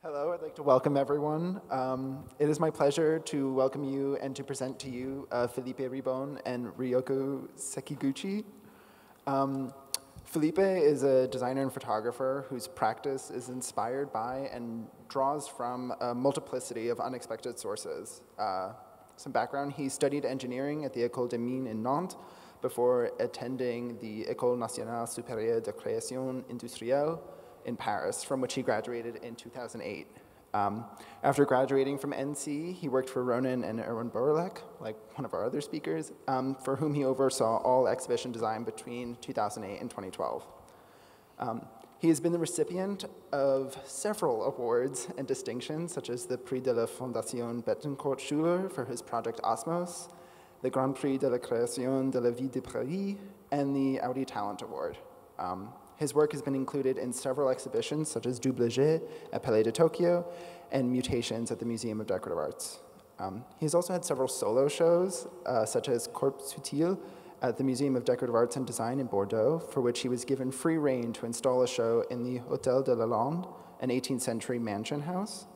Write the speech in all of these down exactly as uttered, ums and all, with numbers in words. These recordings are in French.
Hello, I'd like to welcome everyone. Um, it is my pleasure to welcome you and to present to you uh, Felipe Ribon and Ryoko Sekiguchi. Um, Felipe is a designer and photographer whose practice is inspired by and draws from a multiplicity of unexpected sources. Uh, some background, he studied engineering at the École des Mines in Nantes before attending the École Nationale Supérieure de Création Industrielle in Paris, from which he graduated in two thousand eight. Um, after graduating from N C, he worked for Ronan and Erwin Borolek, like one of our other speakers, um, for whom he oversaw all exhibition design between two thousand eight and twenty twelve. Um, he has been the recipient of several awards and distinctions, such as the Prix de la Fondation Bettencourt Schuler for his project Osmos, the Grand Prix de la Création de la Ville de Paris, and the Audi Talent Award. Um, His work has been included in several exhibitions, such as Double Jet at Palais de Tokyo and Mutations at the Museum of Decorative Arts. Um, he's also had several solo shows, uh, such as Corps Subtil at the Museum of Decorative Arts and Design in Bordeaux, for which he was given free rein to install a show in the Hôtel de Lalande, an eighteenth century mansion house.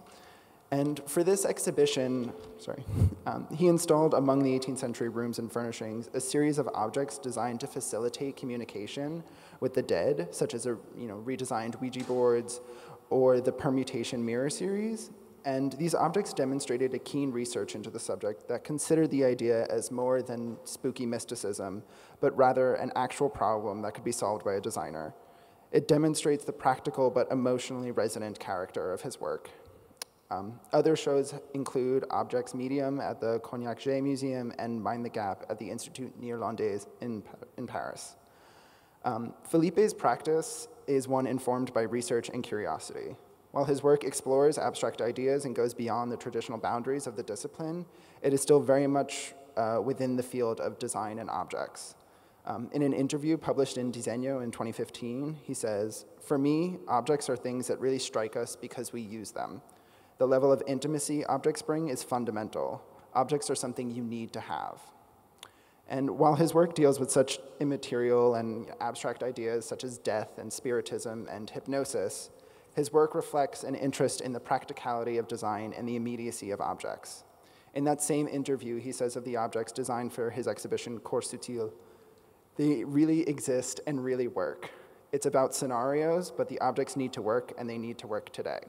And for this exhibition, sorry, um, he installed among the eighteenth century rooms and furnishings a series of objects designed to facilitate communication with the dead, such as a, you know, redesigned Ouija boards or the Permutation Mirror series. And these objects demonstrated a keen research into the subject that considered the idea as more than spooky mysticism, but rather an actual problem that could be solved by a designer. It demonstrates the practical but emotionally resonant character of his work. Um, other shows include Objects Medium at the Cognac-J Museum and Mind the Gap at the Institut Néerlandais in, in Paris. Um, Felipe's practice is one informed by research and curiosity. While his work explores abstract ideas and goes beyond the traditional boundaries of the discipline, it is still very much uh, within the field of design and objects. Um, in an interview published in Diseño in twenty fifteen, he says, "For me, objects are things that really strike us because we use them. The level of intimacy objects bring is fundamental. Objects are something you need to have." And while his work deals with such immaterial and abstract ideas such as death and spiritism and hypnosis, his work reflects an interest in the practicality of design and the immediacy of objects. In that same interview, he says of the objects designed for his exhibition Corps Subtil, "They really exist and really work. It's about scenarios, but the objects need to work, and they need to work today."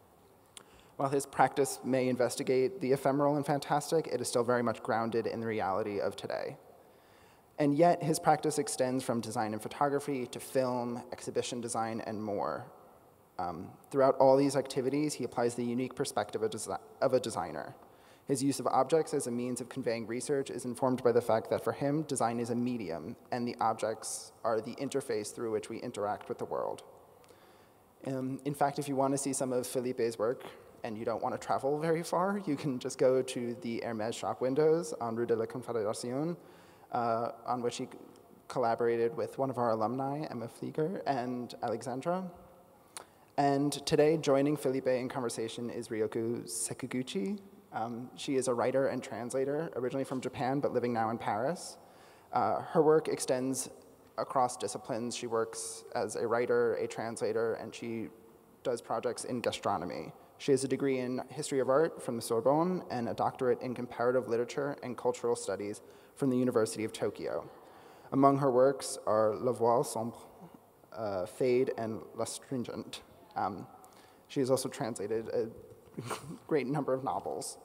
While his practice may investigate the ephemeral and fantastic, it is still very much grounded in the reality of today. And yet, his practice extends from design and photography to film, exhibition design, and more. Um, throughout all these activities, he applies the unique perspective of, desi of a designer. His use of objects as a means of conveying research is informed by the fact that for him, design is a medium, and the objects are the interface through which we interact with the world. Um, in fact, if you want to see some of Felipe's work, and you don't want to travel very far, you can just go to the Hermès shop windows on Rue de la Confédération, uh, on which he collaborated with one of our alumni, Emma Flieger, and Alexandra. And today, joining Felipe in conversation is Ryoko Sekiguchi. Um, she is a writer and translator, originally from Japan, but living now in Paris. Uh, her work extends across disciplines. She works as a writer, a translator, and she does projects in gastronomy. She has a degree in history of art from the Sorbonne and a doctorate in comparative literature and cultural studies from the University of Tokyo. Among her works are La Voile Sombre, uh, Fade, and L'Astringent. Um, she has also translated a great number of novels.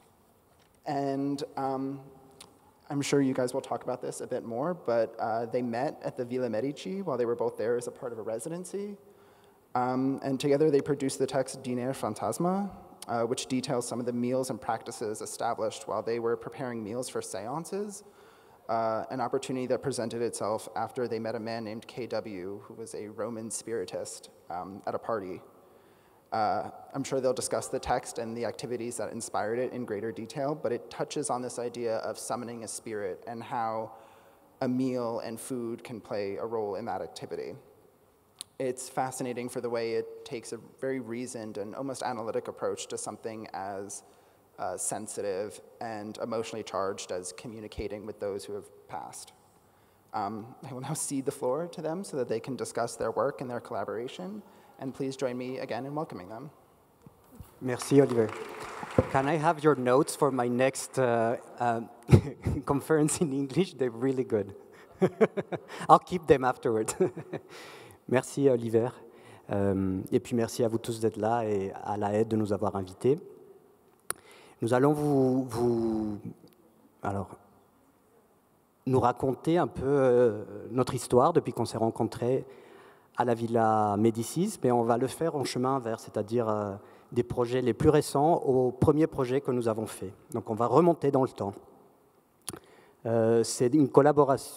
And um, I'm sure you guys will talk about this a bit more, but uh, they met at the Villa Medici while they were both there as a part of a residency. Um, and together they produced the text Dîner Fantasma, uh, which details some of the meals and practices established while they were preparing meals for seances, uh, an opportunity that presented itself after they met a man named K W, who was a Roman spiritist, um, at a party. Uh, I'm sure they'll discuss the text and the activities that inspired it in greater detail, but it touches on this idea of summoning a spirit and how a meal and food can play a role in that activity. It's fascinating for the way it takes a very reasoned and almost analytic approach to something as uh, sensitive and emotionally charged as communicating with those who have passed. Um, I will now cede the floor to them so that they can discuss their work and their collaboration, and please join me again in welcoming them. Merci, Oliver. Can I have your notes for my next uh, uh, conference in English? They're really good. I'll keep them afterward. Merci, Oliver. Euh, et puis merci à vous tous d'être là et à la aide de nous avoir invités. Nous allons vous, vous alors, nous raconter un peu euh, notre histoire depuis qu'on s'est rencontrés à la Villa Médicis, mais on va le faire en chemin inverse, c'est-à-dire euh, des projets les plus récents aux premiers projets que nous avons faits. Donc on va remonter dans le temps. Euh, c'est une collaboration.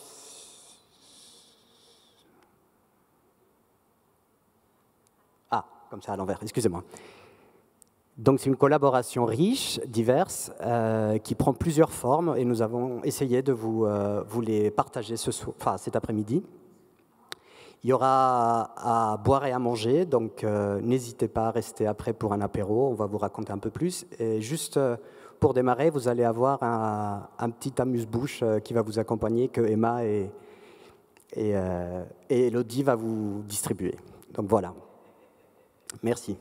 Ah, comme ça à l'envers, excusez-moi. Donc c'est une collaboration riche, diverse, euh, qui prend plusieurs formes et nous avons essayé de vous, euh, vous les partager ce soir, enfin, cet après-midi. Il y aura à boire et à manger, donc euh, n'hésitez pas à rester après pour un apéro, on va vous raconter un peu plus. Et juste euh, pour démarrer, vous allez avoir un, un petit amuse-bouche euh, qui va vous accompagner, que Emma et, et, euh, et Elodie va vous distribuer. Donc voilà. Merci.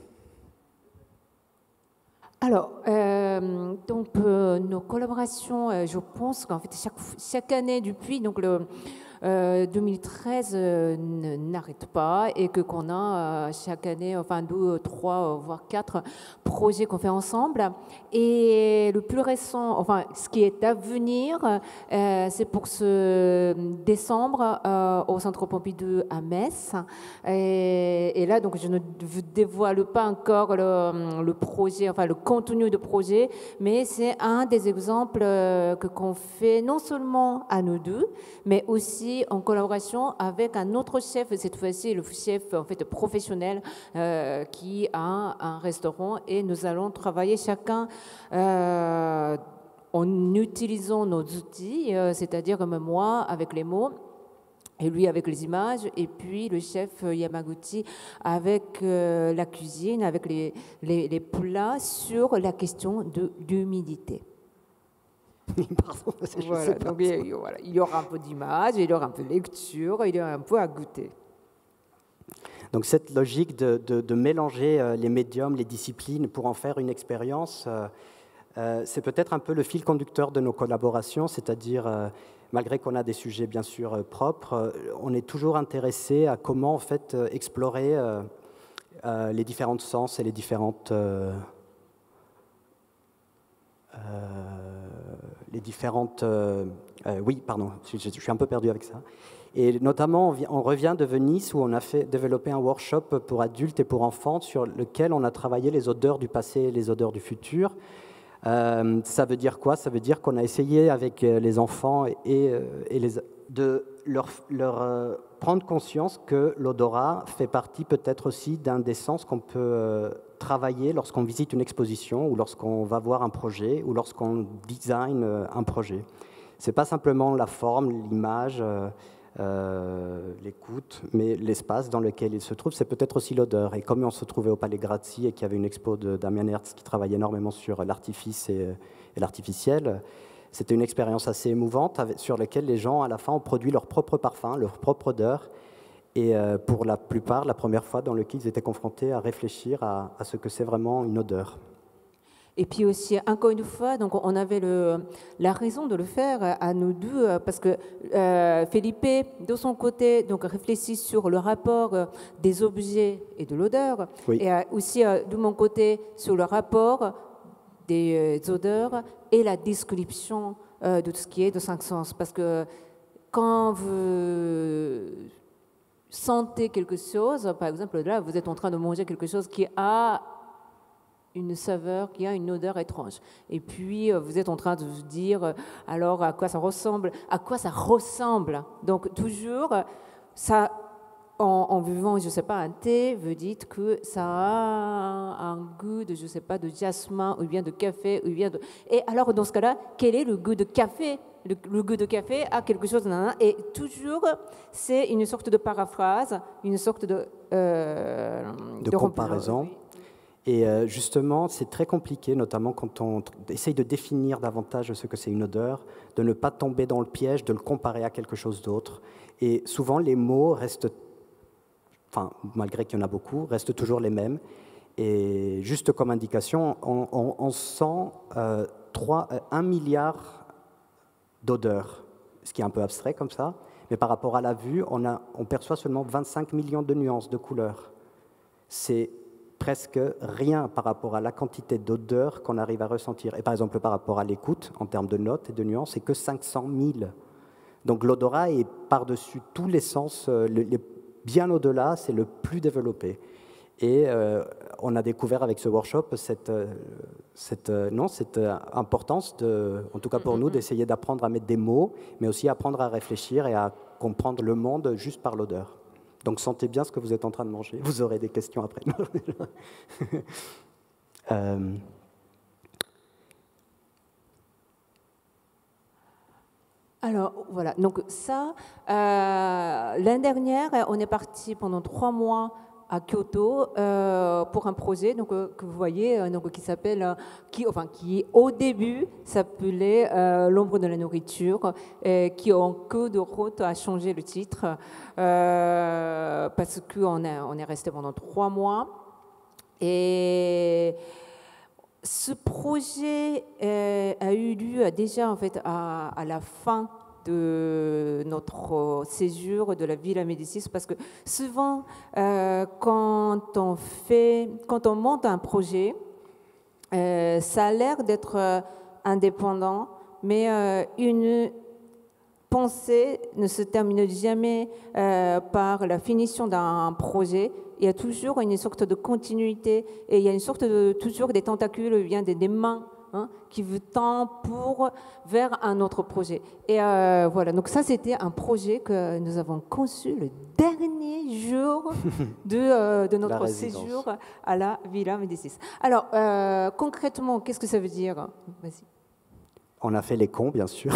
Alors, euh, donc, euh, nos collaborations, euh, je pense qu'en fait, chaque, chaque année depuis donc le, euh, deux mille treize euh, n'arrête pas et que qu'on a euh, chaque année, enfin deux, trois, voire quatre projets qu'on fait ensemble. Et le plus récent, enfin, ce qui est à venir, euh, c'est pour ce décembre euh, au Centre Pompidou à Metz. Et, et là, donc, je ne vous dévoile pas encore le, le projet, enfin le contenu de projet, mais c'est un des exemples que qu'on fait non seulement à nous deux, mais aussi en collaboration avec un autre chef, cette fois-ci le chef en fait professionnel euh, qui a un restaurant, et nous allons travailler chacun euh, en utilisant nos outils, euh, c'est-à-dire comme moi avec les mots, et lui avec les images, et puis le chef Yamaguchi avec euh, la cuisine, avec les, les, les plats sur la question de l'humidité. Pardon, je voilà, sais pas. donc il, voilà, il y aura un peu d'images, il y aura un peu de lecture, il y aura un peu à goûter. Donc cette logique de, de, de mélanger euh, les médiums, les disciplines pour en faire une expérience, euh, euh, c'est peut-être un peu le fil conducteur de nos collaborations, c'est-à-dire, euh, malgré qu'on a des sujets bien sûr euh, propres, euh, on est toujours intéressé à comment en fait euh, explorer euh, euh, les différents sens et les différentes... Euh, euh, les différentes... Euh, euh, oui, pardon, je, je suis un peu perdu avec ça. Et notamment, on, vient, on revient de Venise où on a fait, développé un workshop pour adultes et pour enfants sur lequel on a travaillé les odeurs du passé et les odeurs du futur. Euh, ça veut dire quoi? Ça veut dire qu'on a essayé avec les enfants et, et les, de leur, leur euh, prendre conscience que l'odorat fait partie peut-être aussi d'un des sens qu'on peut euh, travailler lorsqu'on visite une exposition ou lorsqu'on va voir un projet ou lorsqu'on design euh, un projet. Ce n'est pas simplement la forme, l'image, euh, euh, l'écoute, mais l'espace dans lequel il se trouve, c'est peut-être aussi l'odeur. Et comme on se trouvait au Palais Grassi et qu'il y avait une expo de Damien Hertz qui travaillait énormément sur l'artifice et, et l'artificiel, c'était une expérience assez émouvante avec, sur laquelle les gens, à la fin, ont produit leur propre parfum, leur propre odeur, et euh, pour la plupart, la première fois dans lequel ils étaient confrontés à réfléchir à, à ce que c'est vraiment une odeur. Et puis aussi, encore une fois, donc on avait le, la raison de le faire à nous deux, parce que euh, Felipe, de son côté, donc réfléchit sur le rapport des objets et de l'odeur, oui. et euh, aussi euh, de mon côté sur le rapport des euh, odeurs et la description euh, de tout ce qui est de cinq sens. Parce que quand vous sentez quelque chose, par exemple là, vous êtes en train de manger quelque chose qui a une saveur, qui a une odeur étrange. Et puis, vous êtes en train de vous dire, alors, à quoi ça ressemble, à quoi ça ressemble. Donc, toujours, ça, en, en buvant, je ne sais pas, un thé, vous dites que ça a un goût de, je ne sais pas, de jasmin, ou bien de café, ou bien de... Et alors, dans ce cas-là, quel est le goût de café? Le, le goût de café a quelque chose, et toujours, c'est une sorte de paraphrase, une sorte de... Euh, de, de comparaison. Et justement, c'est très compliqué, notamment quand on essaye de définir davantage ce que c'est une odeur, de ne pas tomber dans le piège, de le comparer à quelque chose d'autre. Et souvent, les mots restent, enfin, malgré qu'il y en a beaucoup, restent toujours les mêmes. Et juste comme indication, on, on, on sent euh, trois, un milliard d'odeurs, ce qui est un peu abstrait comme ça, mais par rapport à la vue, on, a, on perçoit seulement vingt-cinq millions de nuances de couleurs. C'est presque rien par rapport à la quantité d'odeurs qu'on arrive à ressentir. Et par exemple, par rapport à l'écoute, en termes de notes et de nuances, c'est que cinq cent mille. Donc l'odorat est par-dessus tous les sens, euh, le, les, bien au-delà, c'est le plus développé. Et euh, on a découvert avec ce workshop cette, cette, non, cette importance, de, en tout cas pour nous, d'essayer d'apprendre à mettre des mots, mais aussi apprendre à réfléchir et à comprendre le monde juste par l'odeur. Donc sentez bien ce que vous êtes en train de manger. Vous aurez des questions après. euh, Alors voilà, donc ça, euh, l'année dernière, on est parti pendant trois mois à Kyoto euh, pour un projet donc, euh, que vous voyez, euh, donc, qui s'appelle, euh, qui, enfin, qui au début s'appelait euh, L'ombre de la nourriture, et qui en cours de route a changé le titre euh, parce qu'on on est resté pendant trois mois. Et ce projet euh, a eu lieu déjà en fait à, à la fin de notre séjour de la Villa Médicis, parce que souvent, euh, quand on fait, quand on monte un projet, euh, ça a l'air d'être euh, indépendant, mais euh, une pensée ne se termine jamais euh, par la finition d'un projet. Il y a toujours une sorte de continuité et il y a une sorte de toujours des tentacules, bien des, des mains. Hein, qui vous tend pour vers un autre projet. Et euh, voilà, donc ça c'était un projet que nous avons conçu le dernier jour de, euh, de notre séjour à la Villa Médicis. Alors euh, concrètement, qu'est-ce que ça veut dire? Vas-y. On a fait les cons, bien sûr.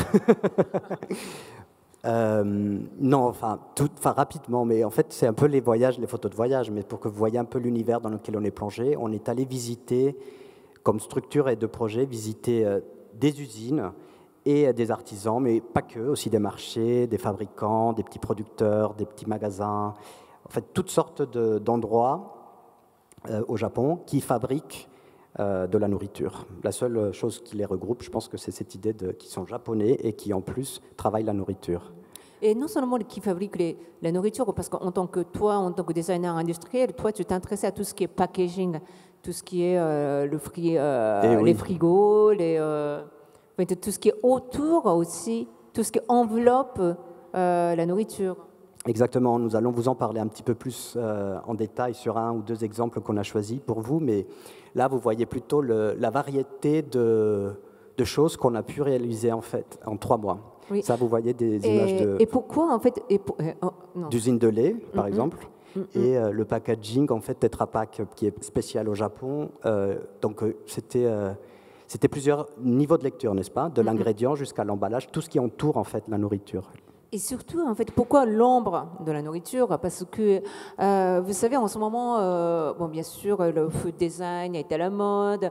euh, non, enfin, tout, enfin rapidement, mais en fait c'est un peu les voyages, les photos de voyage, mais pour que vous voyez un peu l'univers dans lequel on est plongé, on est allé visiter comme structure et de projet, visiter euh, des usines et euh, des artisans, mais pas que, aussi des marchés, des fabricants, des petits producteurs, des petits magasins, en fait toutes sortes de, d'endroits euh, au Japon qui fabriquent euh, de la nourriture. La seule chose qui les regroupe, je pense que c'est cette idée de, qu'ils sont japonais et qui en plus travaillent la nourriture. Et non seulement qui fabriquent les, la nourriture, parce qu'en tant que toi, en tant que designer industriel, toi tu t'intéressais à tout ce qui est packaging, tout ce qui est euh, le fri, euh, oui. les frigos, les, euh, tout ce qui est autour aussi, tout ce qui enveloppe euh, la nourriture. Exactement, nous allons vous en parler un petit peu plus euh, en détail sur un ou deux exemples qu'on a choisis pour vous, mais là vous voyez plutôt le, la variété de, de choses qu'on a pu réaliser en fait en trois mois. Oui. Ça, vous voyez des et, images de, et pourquoi en fait et pour, oh, d'usines de lait, par mm-hmm. exemple. Mm-hmm. Et euh, le packaging, en fait, Tetra Pak, qui est spécial au Japon. Euh, donc, euh, c'était, euh, c'était plusieurs niveaux de lecture, n'est-ce pas? De mm-hmm. l'ingrédient jusqu'à l'emballage, tout ce qui entoure, en fait, la nourriture. Et surtout, en fait, pourquoi l'ombre de la nourriture? Parce que, euh, vous savez, en ce moment, euh, bon, bien sûr, le food design est à la mode,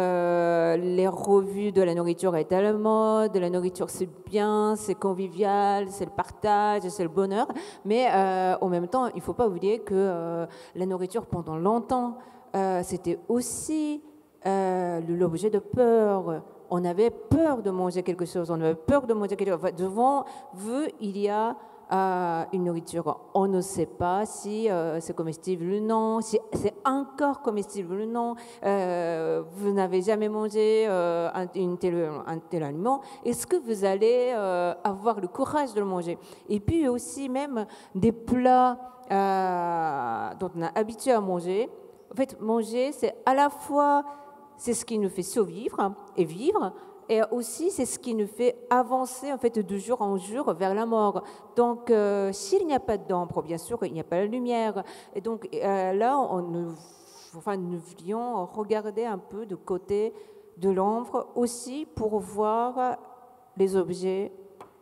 euh, les revues de la nourriture est à la mode, la nourriture c'est bien, c'est convivial, c'est le partage, c'est le bonheur, mais euh, en même temps, il ne faut pas oublier que euh, la nourriture, pendant longtemps, euh, c'était aussi euh, l'objet de peur. On avait peur de manger quelque chose, on avait peur de manger quelque chose. Enfin, devant vous, il y a euh, une nourriture. On ne sait pas si euh, c'est comestible ou non, si c'est encore comestible ou non. Euh, vous n'avez jamais mangé euh, un, une tel, un tel aliment. Est-ce que vous allez euh, avoir le courage de le manger? Et puis aussi même des plats euh, dont on est habitué à manger. En fait, manger, c'est à la fois... c'est ce qui nous fait survivre et vivre, et aussi c'est ce qui nous fait avancer en fait de jour en jour vers la mort. Donc euh, s'il n'y a pas d'ombre, bien sûr il n'y a pas la lumière, et donc euh, là on nous, enfin, nous voulions regarder un peu de côté de l'ombre aussi pour voir les objets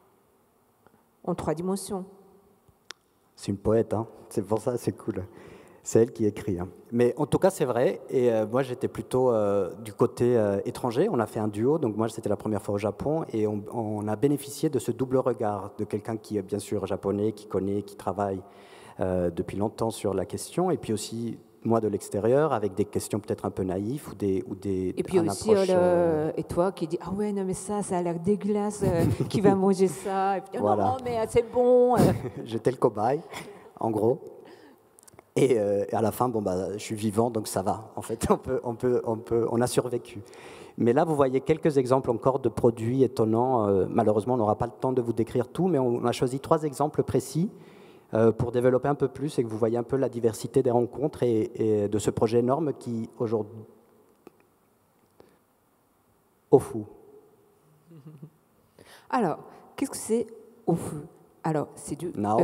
en trois dimensions. C'est une poète, hein, c'est pour ça c'est cool. C'est elle qui écrit. Hein. Mais en tout cas, c'est vrai. Et euh, moi, j'étais plutôt euh, du côté euh, étranger. On a fait un duo. Donc moi, c'était la première fois au Japon. Et on, on a bénéficié de ce double regard de quelqu'un qui est bien sûr japonais, qui connaît, qui travaille euh, depuis longtemps sur la question. Et puis aussi moi de l'extérieur, avec des questions peut-être un peu naïves ou des ou des. Et puis aussi, approche, euh, euh... et toi qui dis ah ouais non mais ça, ça a l'air dégueulasse, euh, qui va manger ça. Et puis, voilà. Non mais c'est bon. J'étais le cobaye, en gros. Et, euh, et à la fin, bon bah, je suis vivant, donc ça va. En fait, on peut, on peut, on peut, on a survécu. Mais là, vous voyez quelques exemples encore de produits étonnants. Euh, malheureusement, on n'aura pas le temps de vous décrire tout, mais on a choisi trois exemples précis euh, pour développer un peu plus et que vous voyez un peu la diversité des rencontres et, et de ce projet énorme qui, aujourd'hui... Ofu. Alors, qu'est-ce que c'est Ofu? Alors, c'est du... Now.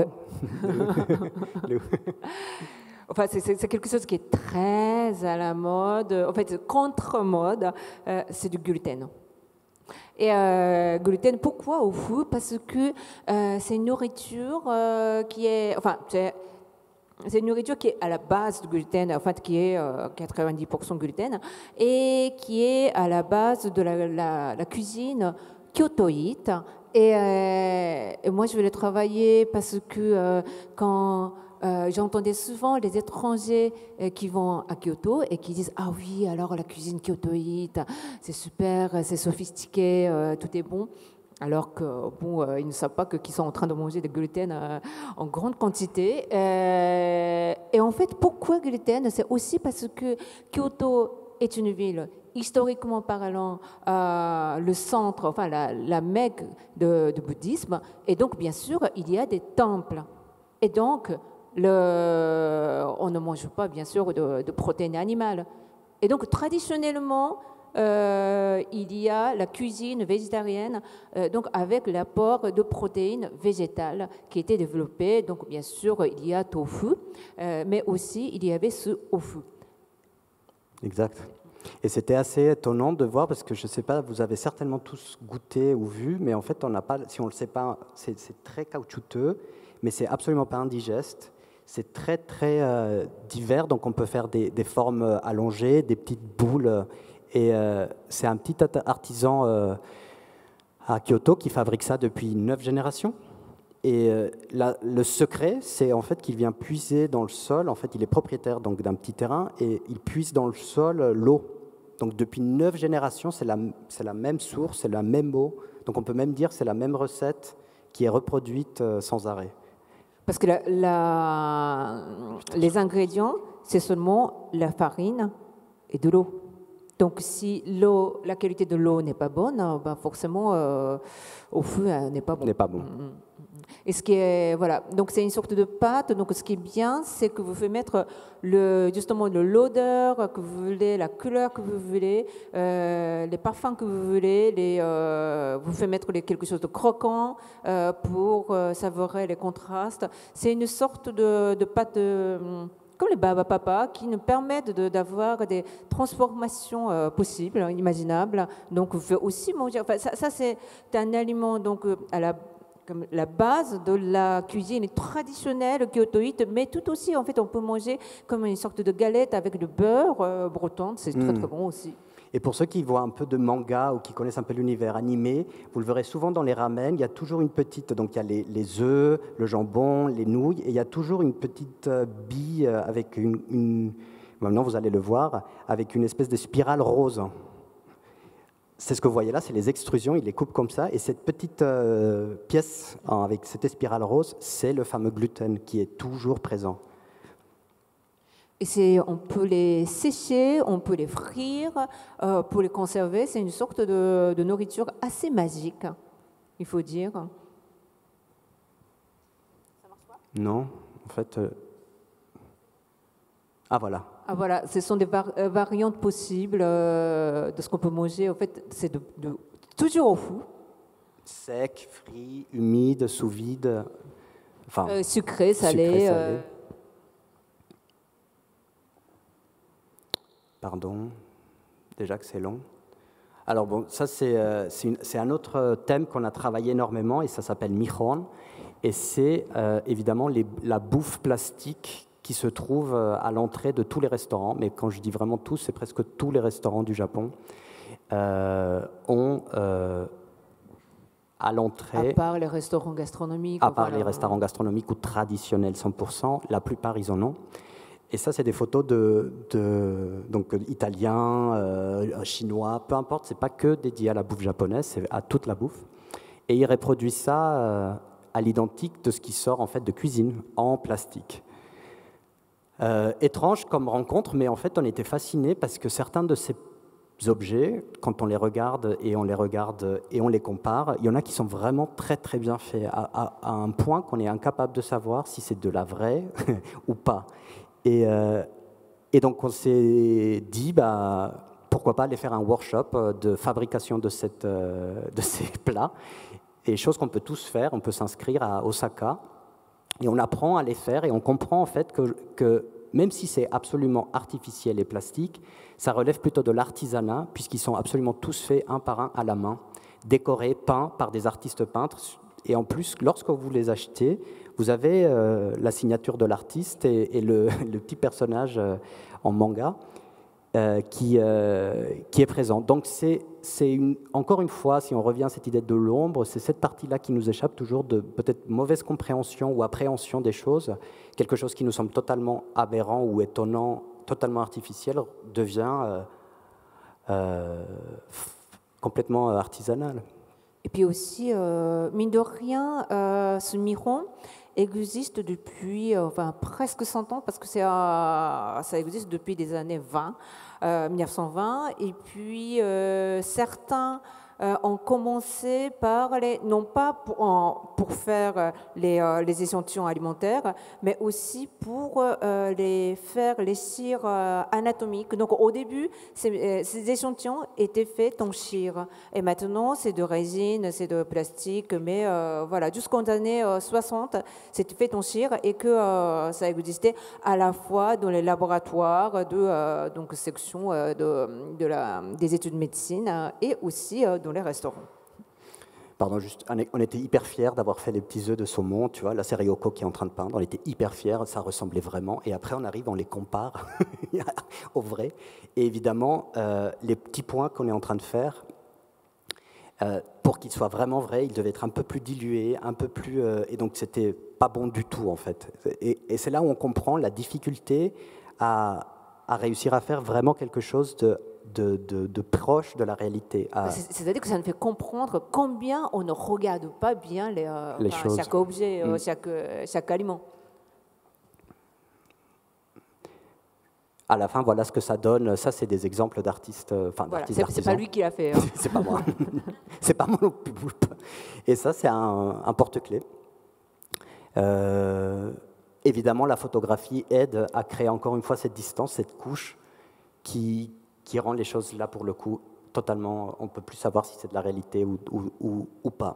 Euh... Enfin, c'est quelque chose qui est très à la mode, en fait, contre-mode, euh, c'est du gluten. Et euh, gluten, pourquoi au fou? Parce que euh, c'est une nourriture euh, qui est, enfin, c'est une nourriture qui est à la base du gluten, en fait, qui est euh, quatre-vingt-dix pour cent gluten, et qui est à la base de la, la, la cuisine kyotoïte. Et, euh, et moi, je voulais travailler parce que euh, quand Euh, j'entendais souvent les étrangers euh, qui vont à Kyoto et qui disent « Ah oui, alors la cuisine kyotoïte, c'est super, c'est sophistiqué, euh, tout est bon ». Alors que, bon, euh, ils ne savent pas qu'ils sont en train de manger du gluten euh, en grande quantité. Euh, et en fait, pourquoi gluten? C'est aussi parce que Kyoto est une ville, historiquement parlant, euh, le centre, enfin la, la Mecque du bouddhisme. Et donc, bien sûr, il y a des temples. Et donc, Le, on ne mange pas, bien sûr, de, de protéines animales. Et donc, traditionnellement, euh, il y a la cuisine végétarienne, euh, donc avec l'apport de protéines végétales qui était développée. Donc, bien sûr, il y a tofu, euh, mais aussi il y avait ce ofu. Exact. Et c'était assez étonnant de voir, parce que je ne sais pas, vous avez certainement tous goûté ou vu, mais en fait, on n'a pas, si on ne le sait pas, c'est très caoutchouteux, mais c'est absolument pas indigeste. C'est très, très euh, divers, donc on peut faire des, des formes allongées, des petites boules. Et euh, c'est un petit artisan euh, à Kyoto qui fabrique ça depuis neuf générations. Et euh, la, le secret, c'est en fait qu'il vient puiser dans le sol. En fait, il est propriétaire donc d'un petit terrain et il puise dans le sol l'eau. Donc depuis neuf générations, c'est la, c'est la même source, c'est la même eau. Donc on peut même dire que c'est la même recette qui est reproduite euh, sans arrêt. Parce que la, la, les ingrédients, c'est seulement la farine et de l'eau. Donc, si l'eau, la qualité de l'eau n'est pas bonne, ben forcément, euh, au feu, elle n'est pas bon. N'est pas bon. Et ce qui est, voilà. Donc, c'est une sorte de pâte. Donc, ce qui est bien, c'est que vous pouvez mettre le, justement l'odeur que vous voulez, la couleur que vous voulez, euh, les parfums que vous voulez. Les, euh, vous pouvez mettre les, quelque chose de croquant euh, pour euh, savourer les contrastes. C'est une sorte de, de pâte de, comme les baba papa, qui nous permettent d'avoir des transformations euh, possibles, imaginables. Donc, vous pouvez aussi manger. Enfin, ça, ça c'est un aliment donc à la comme la base de la cuisine traditionnelle kyotoïte, mais tout aussi, en fait, on peut manger comme une sorte de galette avec du beurre euh, breton, c'est très, mmh. très bon aussi. Et pour ceux qui voient un peu de manga ou qui connaissent un peu l'univers animé, vous le verrez souvent dans les ramen, il y a toujours une petite, donc il y a les, les œufs, le jambon, les nouilles, et il y a toujours une petite euh, bille avec une, une, maintenant vous allez le voir, avec une espèce de spirale rose. C'est ce que vous voyez là, c'est les extrusions, ils les coupent comme ça, et cette petite euh, pièce hein, avec cette spirale rose, c'est le fameux gluten qui est toujours présent. Et on peut les sécher, on peut les frire, euh, pour les conserver. C'est une sorte de, de nourriture assez magique, il faut dire. Ça marche pas ? Non, en fait... Euh... Ah voilà. Ah voilà, ce sont des var variantes possibles euh, de ce qu'on peut manger. En fait, c'est de, de, toujours au four. Sec, frit, humide, sous vide. Enfin, euh, sucré, salé. Sucré, salé. Euh... Pardon, déjà que c'est long. Alors bon, ça c'est euh, un autre thème qu'on a travaillé énormément et ça s'appelle Michon. Et c'est euh, évidemment les, la bouffe plastique qui se trouve à l'entrée de tous les restaurants, mais quand je dis vraiment tous, c'est presque tous les restaurants du Japon, euh, ont euh, à l'entrée... À part les restaurants gastronomiques. À part les restaurants gastronomiques ou traditionnels cent pour cent, la plupart ils en ont. Et ça, c'est des photos de, de donc italiens, euh, chinois, peu importe. C'est pas que dédié à la bouffe japonaise, c'est à toute la bouffe. Et il reproduit ça euh, à l'identique de ce qui sort en fait de cuisine en plastique. Euh, étrange comme rencontre, mais en fait, on était fascinés parce que certains de ces objets, quand on les regarde et on les regarde et on les compare, il y en a qui sont vraiment très très bien faits, à, à, à un point qu'on est incapable de savoir si c'est de la vraie ou pas. Et, euh, et donc on s'est dit, bah, pourquoi pas aller faire un workshop de fabrication de, cette, euh, de ces plats, et chose qu'on peut tous faire, on peut s'inscrire à Osaka, et on apprend à les faire, et on comprend en fait que, que même si c'est absolument artificiel et plastique, ça relève plutôt de l'artisanat, puisqu'ils sont absolument tous faits un par un à la main, décorés, peints par des artistes peintres. Et en plus, lorsque vous les achetez, vous avez euh, la signature de l'artiste et, et le, le petit personnage euh, en manga euh, qui, euh, qui est présent. Donc, c'est, c'est une, encore une fois, si on revient à cette idée de l'ombre, c'est cette partie-là qui nous échappe toujours de peut-être mauvaise compréhension ou appréhension des choses. Quelque chose qui nous semble totalement aberrant ou étonnant, totalement artificiel, devient euh, euh, complètement artisanal. Et puis aussi, euh, mine de rien, euh, ce miron existe depuis euh, enfin, presque cent ans, parce que c'est, euh, ça existe depuis les années vingt, euh, mille neuf cent vingt. Et puis, euh, certains euh, ont commencé par les, non pas pour, en, pour faire les, euh, les échantillons alimentaires, mais aussi pour euh, les faire les cires euh, anatomiques. Donc au début, ces, ces échantillons étaient faits en cire. Et maintenant, c'est de résine, c'est de plastique, mais euh, voilà, jusqu'aux années euh, soixante, c'était fait en cire, et que euh, ça existait à la fois dans les laboratoires de euh, donc section euh, de, de la, des études de médecine euh, et aussi euh, dans les restaurants. Pardon, juste, on était hyper fiers d'avoir fait les petits œufs de saumon, tu vois, là c'est Ryoko qui est en train de peindre, on était hyper fiers, ça ressemblait vraiment, et après on arrive, on les compare au vrai, et évidemment, euh, les petits points qu'on est en train de faire, euh, pour qu'ils soient vraiment vrais, ils devaient être un peu plus dilués, un peu plus, euh, et donc c'était pas bon du tout en fait, et, et c'est là où on comprend la difficulté à, à réussir à faire vraiment quelque chose de De, de, de proche de la réalité. À... C'est-à-dire que ça nous fait comprendre combien on ne regarde pas bien les, euh, les enfin, choses. chaque objet, mm. euh, chaque, chaque aliment. À la fin, voilà ce que ça donne. Ça, c'est des exemples d'artistes. Enfin, voilà, d'artistes c'est pas lui qui l'a fait. Hein. C'est pas moi. C'est pas moi non plus. Et ça, c'est un, un porte-clés. Euh, évidemment, la photographie aide à créer encore une fois cette distance, cette couche qui qui rend les choses, là, pour le coup, totalement... On ne peut plus savoir si c'est de la réalité ou, ou, ou, ou pas.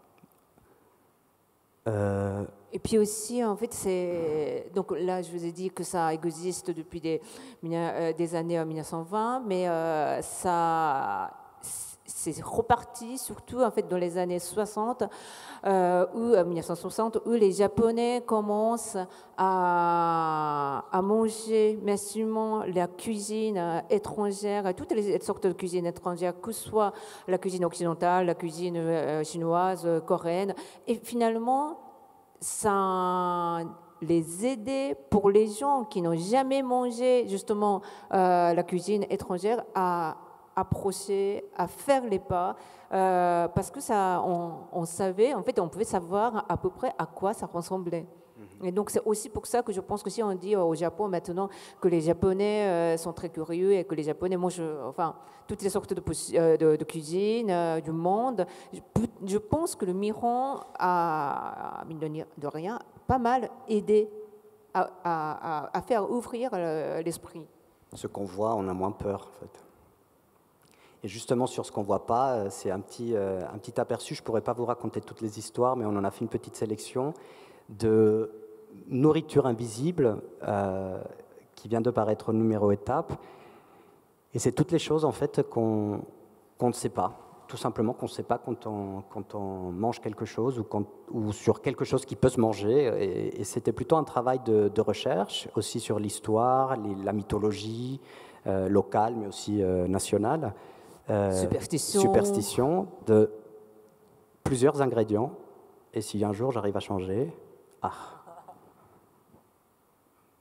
Euh... Et puis aussi, en fait, c'est... Donc là, je vous ai dit que ça existe depuis des, des années mille neuf cent vingt, mais euh, ça... c'est reparti surtout en fait dans les années soixante euh, ou euh, mille neuf cent soixante, où les Japonais commencent à, à manger massivement la cuisine étrangère, toutes les sortes de cuisine étrangères, que ce soit la cuisine occidentale, la cuisine euh, chinoise, coréenne, et finalement ça les aider pour les gens qui n'ont jamais mangé justement euh, la cuisine étrangère à approcher, à faire les pas, euh, parce que ça, on, on savait, en fait, on pouvait savoir à peu près à quoi ça ressemblait. Et donc c'est aussi pour ça que je pense que si on dit au Japon maintenant que les Japonais euh, sont très curieux et que les Japonais mangent, enfin, toutes les sortes de, euh, de, de cuisine euh, du monde, je, je pense que le miron a, mine de rien, pas mal aidé à, à, à faire ouvrir l'esprit. Ce qu'on voit, on a moins peur, en fait. Et justement, sur ce qu'on ne voit pas, c'est un petit, euh, un petit aperçu. Je ne pourrais pas vous raconter toutes les histoires, mais on en a fait une petite sélection de nourriture invisible euh, qui vient de paraître au numéro étape. Et c'est toutes les choses, en fait, qu'on qu'on ne sait pas. Tout simplement qu'on ne sait pas quand on, quand on mange quelque chose ou, quand, ou sur quelque chose qui peut se manger. Et, et c'était plutôt un travail de, de recherche, aussi sur l'histoire, les, la mythologie euh, locale, mais aussi euh, nationale. Euh, superstition. superstition de plusieurs ingrédients. Et si un jour j'arrive à changer, ah,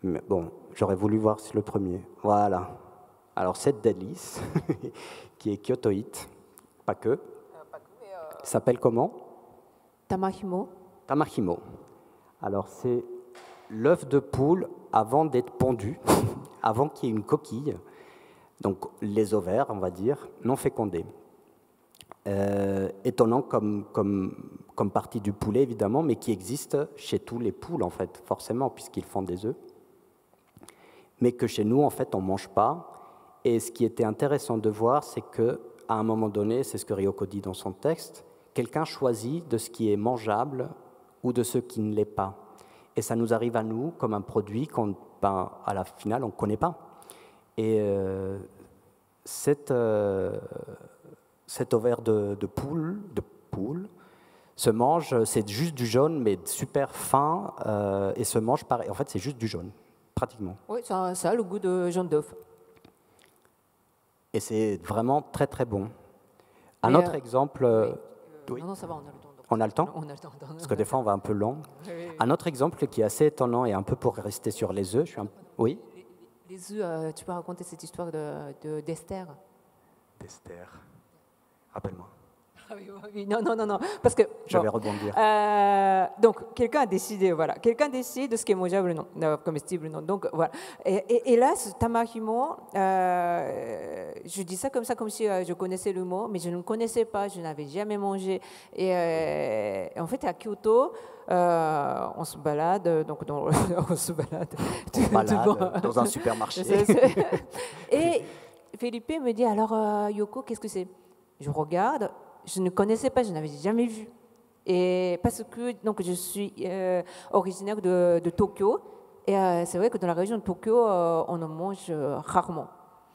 Mais bon, j'aurais voulu voir si le premier. Voilà. Alors cette délice, qui est kyotoïte, pas que, s'appelle comment? Tamahimo. Tamahimo. Alors c'est l'œuf de poule avant d'être pondu, avant qu'il y ait une coquille, donc les ovaires, on va dire, non fécondés. Euh, étonnant comme, comme, comme partie du poulet, évidemment, mais qui existe chez tous les poules, en fait, forcément, puisqu'ils font des œufs. Mais que chez nous, en fait, on ne mange pas. Et ce qui était intéressant de voir, c'est qu'à un moment donné, c'est ce que Ryoko dit dans son texte, quelqu'un choisit de ce qui est mangeable ou de ce qui ne l'est pas. Et ça nous arrive à nous comme un produit qu'on, ben, à la finale, on ne connaît pas. Et euh, cette, euh, cet ovaire de, de, poule, de poule se mange, c'est juste du jaune, mais super fin, euh, et se mange pareil. En fait, c'est juste du jaune, pratiquement. Oui, ça, ça a le goût de jaune d'œuf. Et c'est vraiment très, très bon. Un Mais autre euh, exemple... Oui. Euh, oui. Non, non, ça va, on a le temps. On a le temps? On a le temps. Parce que des fois, on va un peu long. Oui, oui, oui. Un autre exemple qui est assez étonnant et un peu pour rester sur les œufs, je suis un... Oui? Les, les œufs, euh, tu peux raconter cette histoire de, de, d'Esther? D'Esther. Rappelle-moi. Ah oui, oui, non, non, non, non, parce que... Je bon, vais rebondir. Euh, donc, quelqu'un a décidé, voilà, quelqu'un décide de ce qui est mangeable ou non, non, comestible ou non, donc voilà. Et, et, et là, ce tamahimo, euh, je dis ça comme ça, comme si euh, je connaissais le mot, mais je ne le connaissais pas, je n'avais jamais mangé. Et, euh, et en fait, à Kyoto, euh, on se balade, donc dans, on se balade, On balade dans un supermarché. C'est, c'est. Et Felipe me dit, alors euh, Yoko, qu'est-ce que c'est? Je regarde. Je ne connaissais pas, je n'avais jamais vu. Et parce que donc, je suis euh, originaire de, de Tokyo, et euh, c'est vrai que dans la région de Tokyo, euh, on en mange euh, rarement.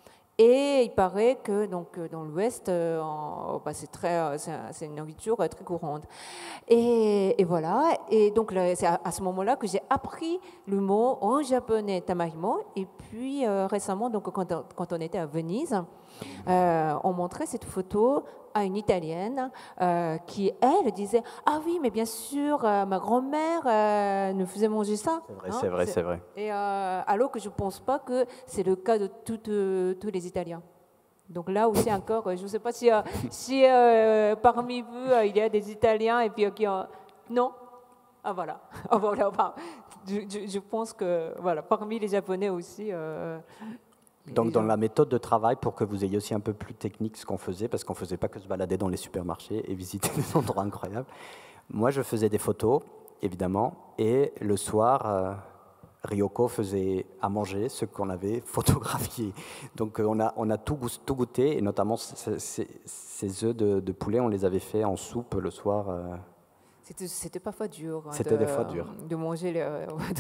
Et il paraît que donc, dans l'Ouest, euh, bah, c'est, très, c'est, c'est une nourriture très courante. Et, et voilà, et donc là, c'est à, à ce moment-là que j'ai appris le mot en japonais tamahimo. Et puis euh, récemment, donc, quand, quand on était à Venise, euh, on montrait cette photo à une Italienne euh, qui, elle, disait « Ah oui, mais bien sûr, euh, ma grand-mère euh, nous faisait manger ça. » C'est vrai, hein, c'est vrai, c'est, c'est vrai. Et euh, alors que je ne pense pas que c'est le cas de toutes, euh, tous les Italiens. Donc là aussi encore, je ne sais pas si, euh, si euh, parmi vous, euh, il y a des Italiens et puis euh, qui ont... Non. Ah voilà. Ah, voilà. Enfin, je, je, je pense que voilà, parmi les Japonais aussi... Euh, Donc dans la méthode de travail, pour que vous ayez aussi un peu plus technique ce qu'on faisait, parce qu'on ne faisait pas que se balader dans les supermarchés et visiter des endroits incroyables, moi je faisais des photos, évidemment, et le soir, euh, Ryoko faisait à manger ce qu'on avait photographié. Donc euh, on, a, on a tout, tout goûté, et notamment ces, ces, ces œufs de, de poulet, on les avait fait en soupe le soir. Euh. C'était, c'était parfois dur. Hein, c'était de, des fois dur. De manger les...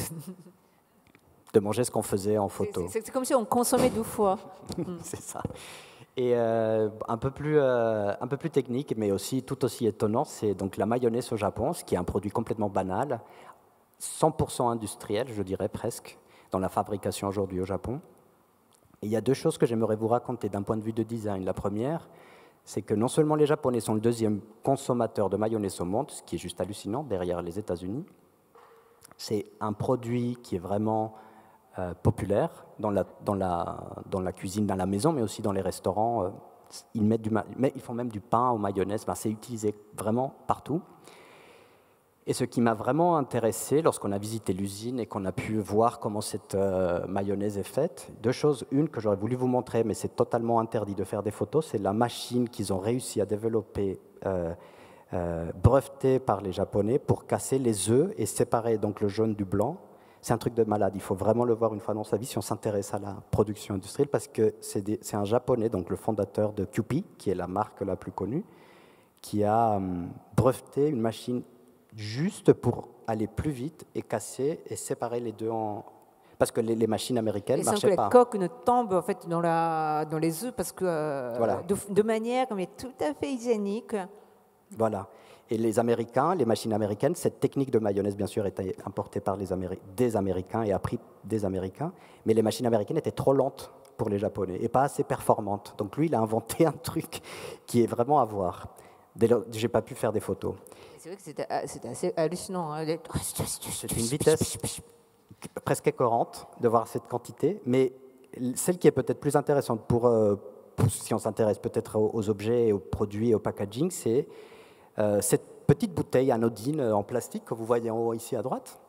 de manger ce qu'on faisait en photo. C'est, c'est, c'est comme si on consommait deux fois. C'est ça. Et euh, un, peu plus, euh, un peu plus technique, mais aussi tout aussi étonnant, c'est donc la mayonnaise au Japon, ce qui est un produit complètement banal, cent pour cent industriel, je dirais presque, dans la fabrication aujourd'hui au Japon. Et il y a deux choses que j'aimerais vous raconter d'un point de vue de design. La première, c'est que non seulement les Japonais sont le deuxième consommateur de mayonnaise au monde, ce qui est juste hallucinant, derrière les États-Unis. C'est un produit qui est vraiment... Euh, populaire dans la, dans, la, dans la cuisine, dans la maison, mais aussi dans les restaurants. Euh, ils, mettent du, ils font même du pain aux mayonnaises. Ben, c'est utilisé vraiment partout. Et ce qui m'a vraiment intéressé lorsqu'on a visité l'usine et qu'on a pu voir comment cette euh, mayonnaise est faite, deux choses. Une que j'aurais voulu vous montrer, mais c'est totalement interdit de faire des photos, c'est la machine qu'ils ont réussi à développer, euh, euh, brevetée par les Japonais, pour casser les œufs et séparer donc le jaune du blanc. C'est un truc de malade, il faut vraiment le voir une fois dans sa vie si on s'intéresse à la production industrielle, parce que c'est, des, c'est un Japonais, donc le fondateur de Kewpie, qui est la marque la plus connue, qui a hum, breveté une machine juste pour aller plus vite et casser et séparer les deux en... Parce que les, les machines américaines ne marchaient pas. Et sans que la coque ne tombe en fait, dans, la, dans les œufs, parce que euh, voilà. de, de manière mais tout à fait hygiénique. Voilà. Et les Américains, les machines américaines, cette technique de mayonnaise, bien sûr, était importée par les Améri- des Américains et appris des Américains, mais les machines américaines étaient trop lentes pour les Japonais et pas assez performantes. Donc lui, il a inventé un truc qui est vraiment à voir. Je n'ai pas pu faire des photos. C'est vrai que c'était, c'était assez hallucinant. Hein. C'est une vitesse presque écœurante de voir cette quantité, mais celle qui est peut-être plus intéressante pour, euh, pour si on s'intéresse peut-être aux, aux objets, aux produits, au packaging, c'est euh, cette petite bouteille anodine en plastique que vous voyez en haut ici à droite.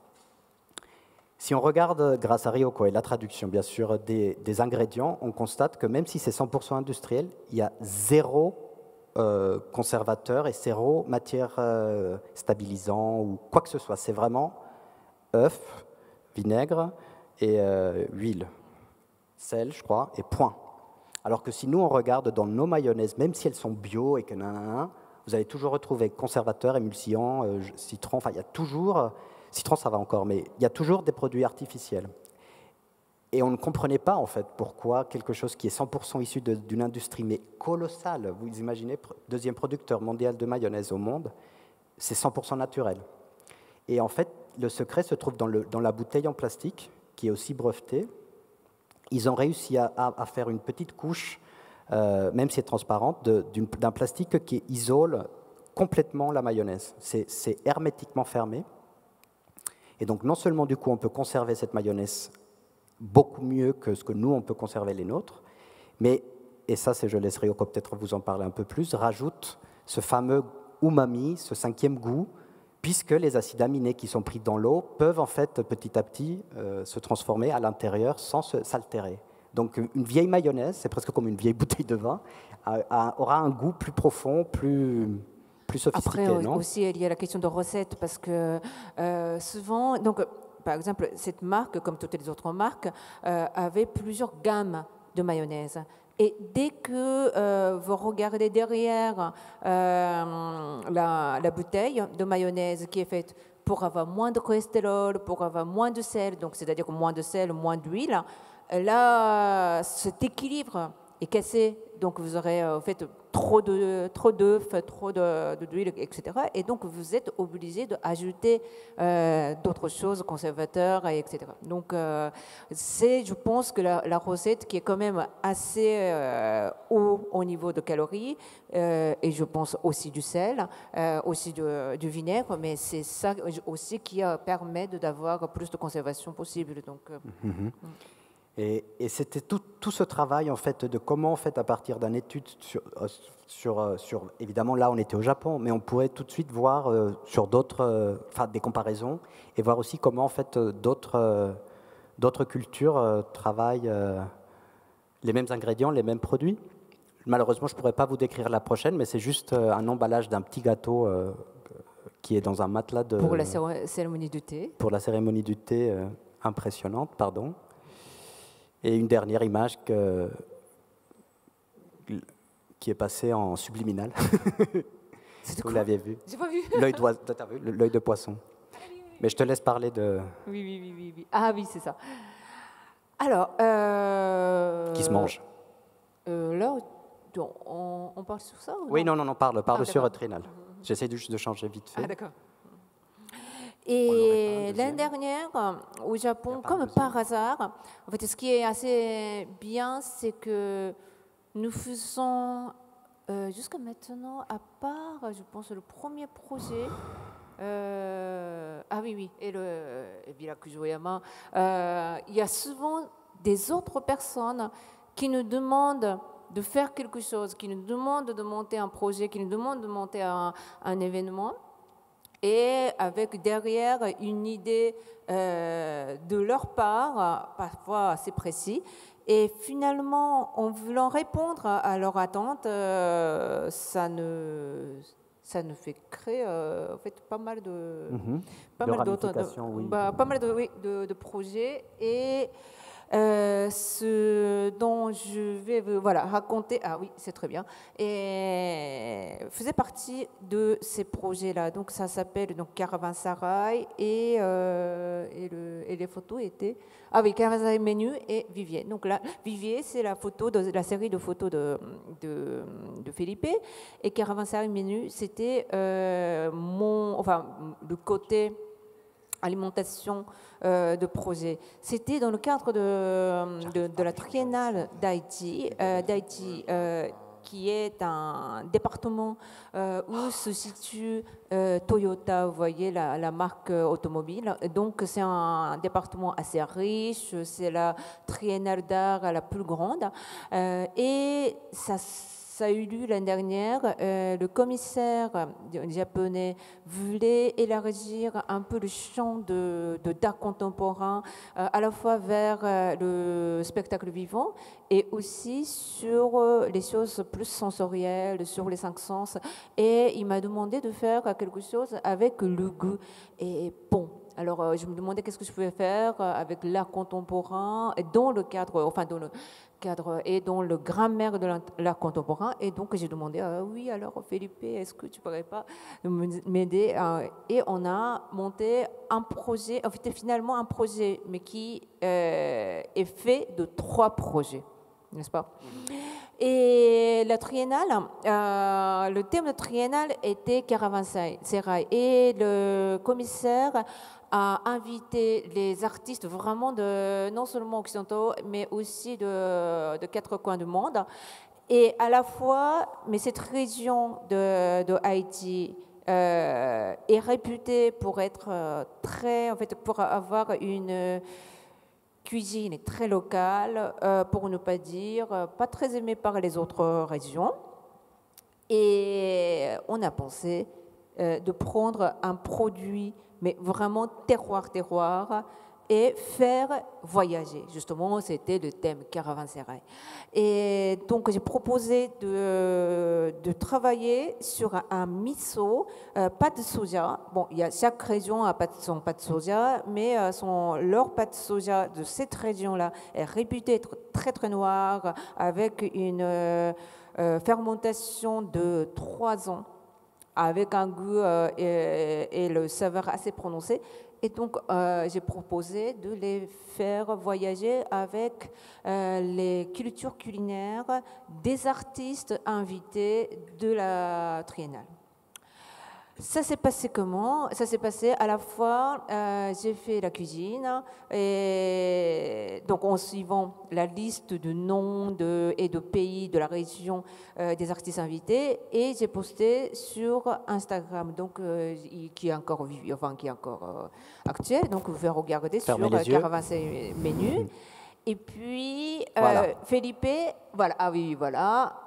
Si on regarde, grâce à Ryoko et la traduction bien sûr des, des ingrédients, on constate que même si c'est cent pour cent industriel, il y a zéro euh, conservateur et zéro matière euh, stabilisant ou quoi que ce soit. C'est vraiment œuf, vinaigre et euh, huile, sel, je crois, et point. Alors que si nous, on regarde dans nos mayonnaises, même si elles sont bio et que nanana, vous allez toujours retrouver conservateurs, émulsiants, euh, citron, enfin, il y a toujours... Citron, ça va encore, mais il y a toujours des produits artificiels. Et on ne comprenait pas, en fait, pourquoi quelque chose qui est cent pour cent issu d'une industrie, mais colossale, vous imaginez, deuxième producteur mondial de mayonnaise au monde, c'est cent pour cent naturel. Et en fait, le secret se trouve dans, le, dans la bouteille en plastique, qui est aussi brevetée. Ils ont réussi à, à, à faire une petite couche, euh, même si c'est transparente, d'un plastique qui isole complètement la mayonnaise. C'est hermétiquement fermé. Et donc, non seulement, du coup, on peut conserver cette mayonnaise beaucoup mieux que ce que nous, on peut conserver les nôtres, mais, et ça, je laisse Ryoko peut-être vous en parler un peu plus, rajoute ce fameux umami, ce cinquième goût, puisque les acides aminés qui sont pris dans l'eau peuvent, en fait, petit à petit, euh, se transformer à l'intérieur sans s'altérer. Donc, une vieille mayonnaise, c'est presque comme une vieille bouteille de vin, a, a, aura un goût plus profond, plus... plus sophistiqué, Après, non? aussi, il y a la question de recette, parce que euh, souvent, donc, par exemple, cette marque, comme toutes les autres marques, euh, avait plusieurs gammes de mayonnaise. Et dès que euh, vous regardez derrière euh, la, la bouteille de mayonnaise qui est faite pour avoir moins de cholestérol, pour avoir moins de sel, donc c'est-à-dire moins de sel, moins d'huile, là, cet équilibre est cassé. Donc, vous aurez en fait trop de trop d'œufs, trop d'huile, et cetera. Et donc, vous êtes obligé d'ajouter euh, d'autres choses, conservateurs, et cetera. Donc, euh, c'est, je pense, que la, la recette qui est quand même assez euh, haut au niveau de calories, euh, et je pense aussi du sel, euh, aussi de, du vinaigre, mais c'est ça aussi qui euh, permet d'avoir plus de conservation possible. Donc, euh, mm-hmm. Et, et c'était tout, tout ce travail, en fait, de comment, en fait, à partir d'une étude sur, sur, sur, évidemment, là, on était au Japon, mais on pourrait tout de suite voir euh, sur d'autres, euh, enfin, des comparaisons, et voir aussi comment, en fait, d'autres euh, d'autres cultures euh, travaillent euh, les mêmes ingrédients, les mêmes produits. Malheureusement, je ne pourrais pas vous décrire la prochaine, mais c'est juste euh, un emballage d'un petit gâteau euh, qui est dans un matelas de... Pour la cérémonie du thé. Pour la cérémonie du thé, euh, impressionnante, pardon. Et une dernière image que, qui est passée en subliminal. Vous l'aviez vu? J'ai pas vu. L'œil de poisson. Ah, oui, oui, oui. Mais je te laisse parler de... Oui, oui, oui. oui, oui. Ah oui, c'est ça. Alors... Euh, qui se mange. Euh, là, on, on parle sur ça ou Oui, non, non, non, parle, parle ah, sur Trinal. J'essaie juste de changer vite fait. Ah, d'accord. Et l'année dernière, au Japon, comme par hasard, en fait, ce qui est assez bien, c'est que nous faisons, euh, jusqu'à maintenant, à part, je pense, le premier projet, euh, ah oui, oui, et le Villa Kujoyama, euh, il y a souvent des autres personnes qui nous demandent de faire quelque chose, qui nous demandent de monter un projet, qui nous demandent de monter un, un événement. Et avec derrière une idée euh, de leur part, parfois assez précis. Et finalement, en voulant répondre à leur attente, euh, ça ne, ça ne fait créer euh, en fait pas mal de, mm-hmm. pas de mal d'autres, oui. bah, pas mal de, oui, de, de projets et Euh, ce dont je vais voilà, raconter, ah oui, c'est très bien, et faisait partie de ces projets-là. Donc ça s'appelle donc Caravansarai et, euh, et, le, et les photos étaient, ah oui, Caravansarai Menu et Vivier. Donc là, Vivier, c'est la photo de la série de photos de, de, de Felipe, et Caravansarai Menu, c'était euh, mon, enfin, le côté alimentation euh, de projet. C'était dans le cadre de, de, de la triennale d'Haïti, euh, d'Haïti euh, qui est un département euh, où se situe euh, Toyota, vous voyez, la, la marque automobile. Donc, c'est un département assez riche, c'est la triennale d'art la plus grande. Euh, et ça Ça a eu lieu l'année dernière. Euh, le commissaire japonais voulait élargir un peu le champ de, de d'art contemporain, euh, à la fois vers euh, le spectacle vivant et aussi sur euh, les choses plus sensorielles, sur les cinq sens. Et il m'a demandé de faire quelque chose avec le goût. Et bon. Alors, euh, je me demandais qu'est-ce que je pouvais faire avec l'art contemporain, dans le cadre, enfin, dans le cadre et dans le grammaire de l'art contemporain. Et donc, j'ai demandé, ah, oui, alors, Felipe, est-ce que tu pourrais pas m'aider? Et on a monté un projet, en fait, finalement, un projet, mais qui euh, est fait de trois projets, n'est-ce pas? Et la triennale, euh, le thème de triennale était Caravansérail. Et le commissaire a invité les artistes vraiment de, non seulement occidentaux, mais aussi de, de quatre coins du monde. Et à la fois, mais cette région de, de Haïti euh, est réputée pour être très, en fait, pour avoir une cuisine très locale, euh, pour ne pas dire euh, pas très aimée par les autres régions. Et on a pensé euh, de prendre un produit, mais vraiment terroir-terroir, et faire voyager. Justement, c'était le thème Caravansérail. Et donc, j'ai proposé de, de travailler sur un, un miso, euh, pâte de soja. Bon, il y a, chaque région a son pâte de soja, mais euh, son, leur pâte de soja de cette région-là est réputée être très, très noire, avec une euh, euh, fermentation de trois ans, avec un goût euh, et, et le saveur assez prononcé. Et donc, euh, j'ai proposé de les faire voyager avec euh, les cultures culinaires des artistes invités de la triennale. Ça s'est passé comment? Ça s'est passé à la fois, euh, j'ai fait la cuisine, et donc en suivant la liste de noms de, et de pays de la région euh, des artistes invités, et j'ai posté sur Instagram, donc euh, qui est encore enfin qui est encore euh, actuel, donc vous pouvez regarder Fermez sur les yeux. Caravansérail menu. Et puis euh, Voilà. Felipe, voilà, ah oui, voilà.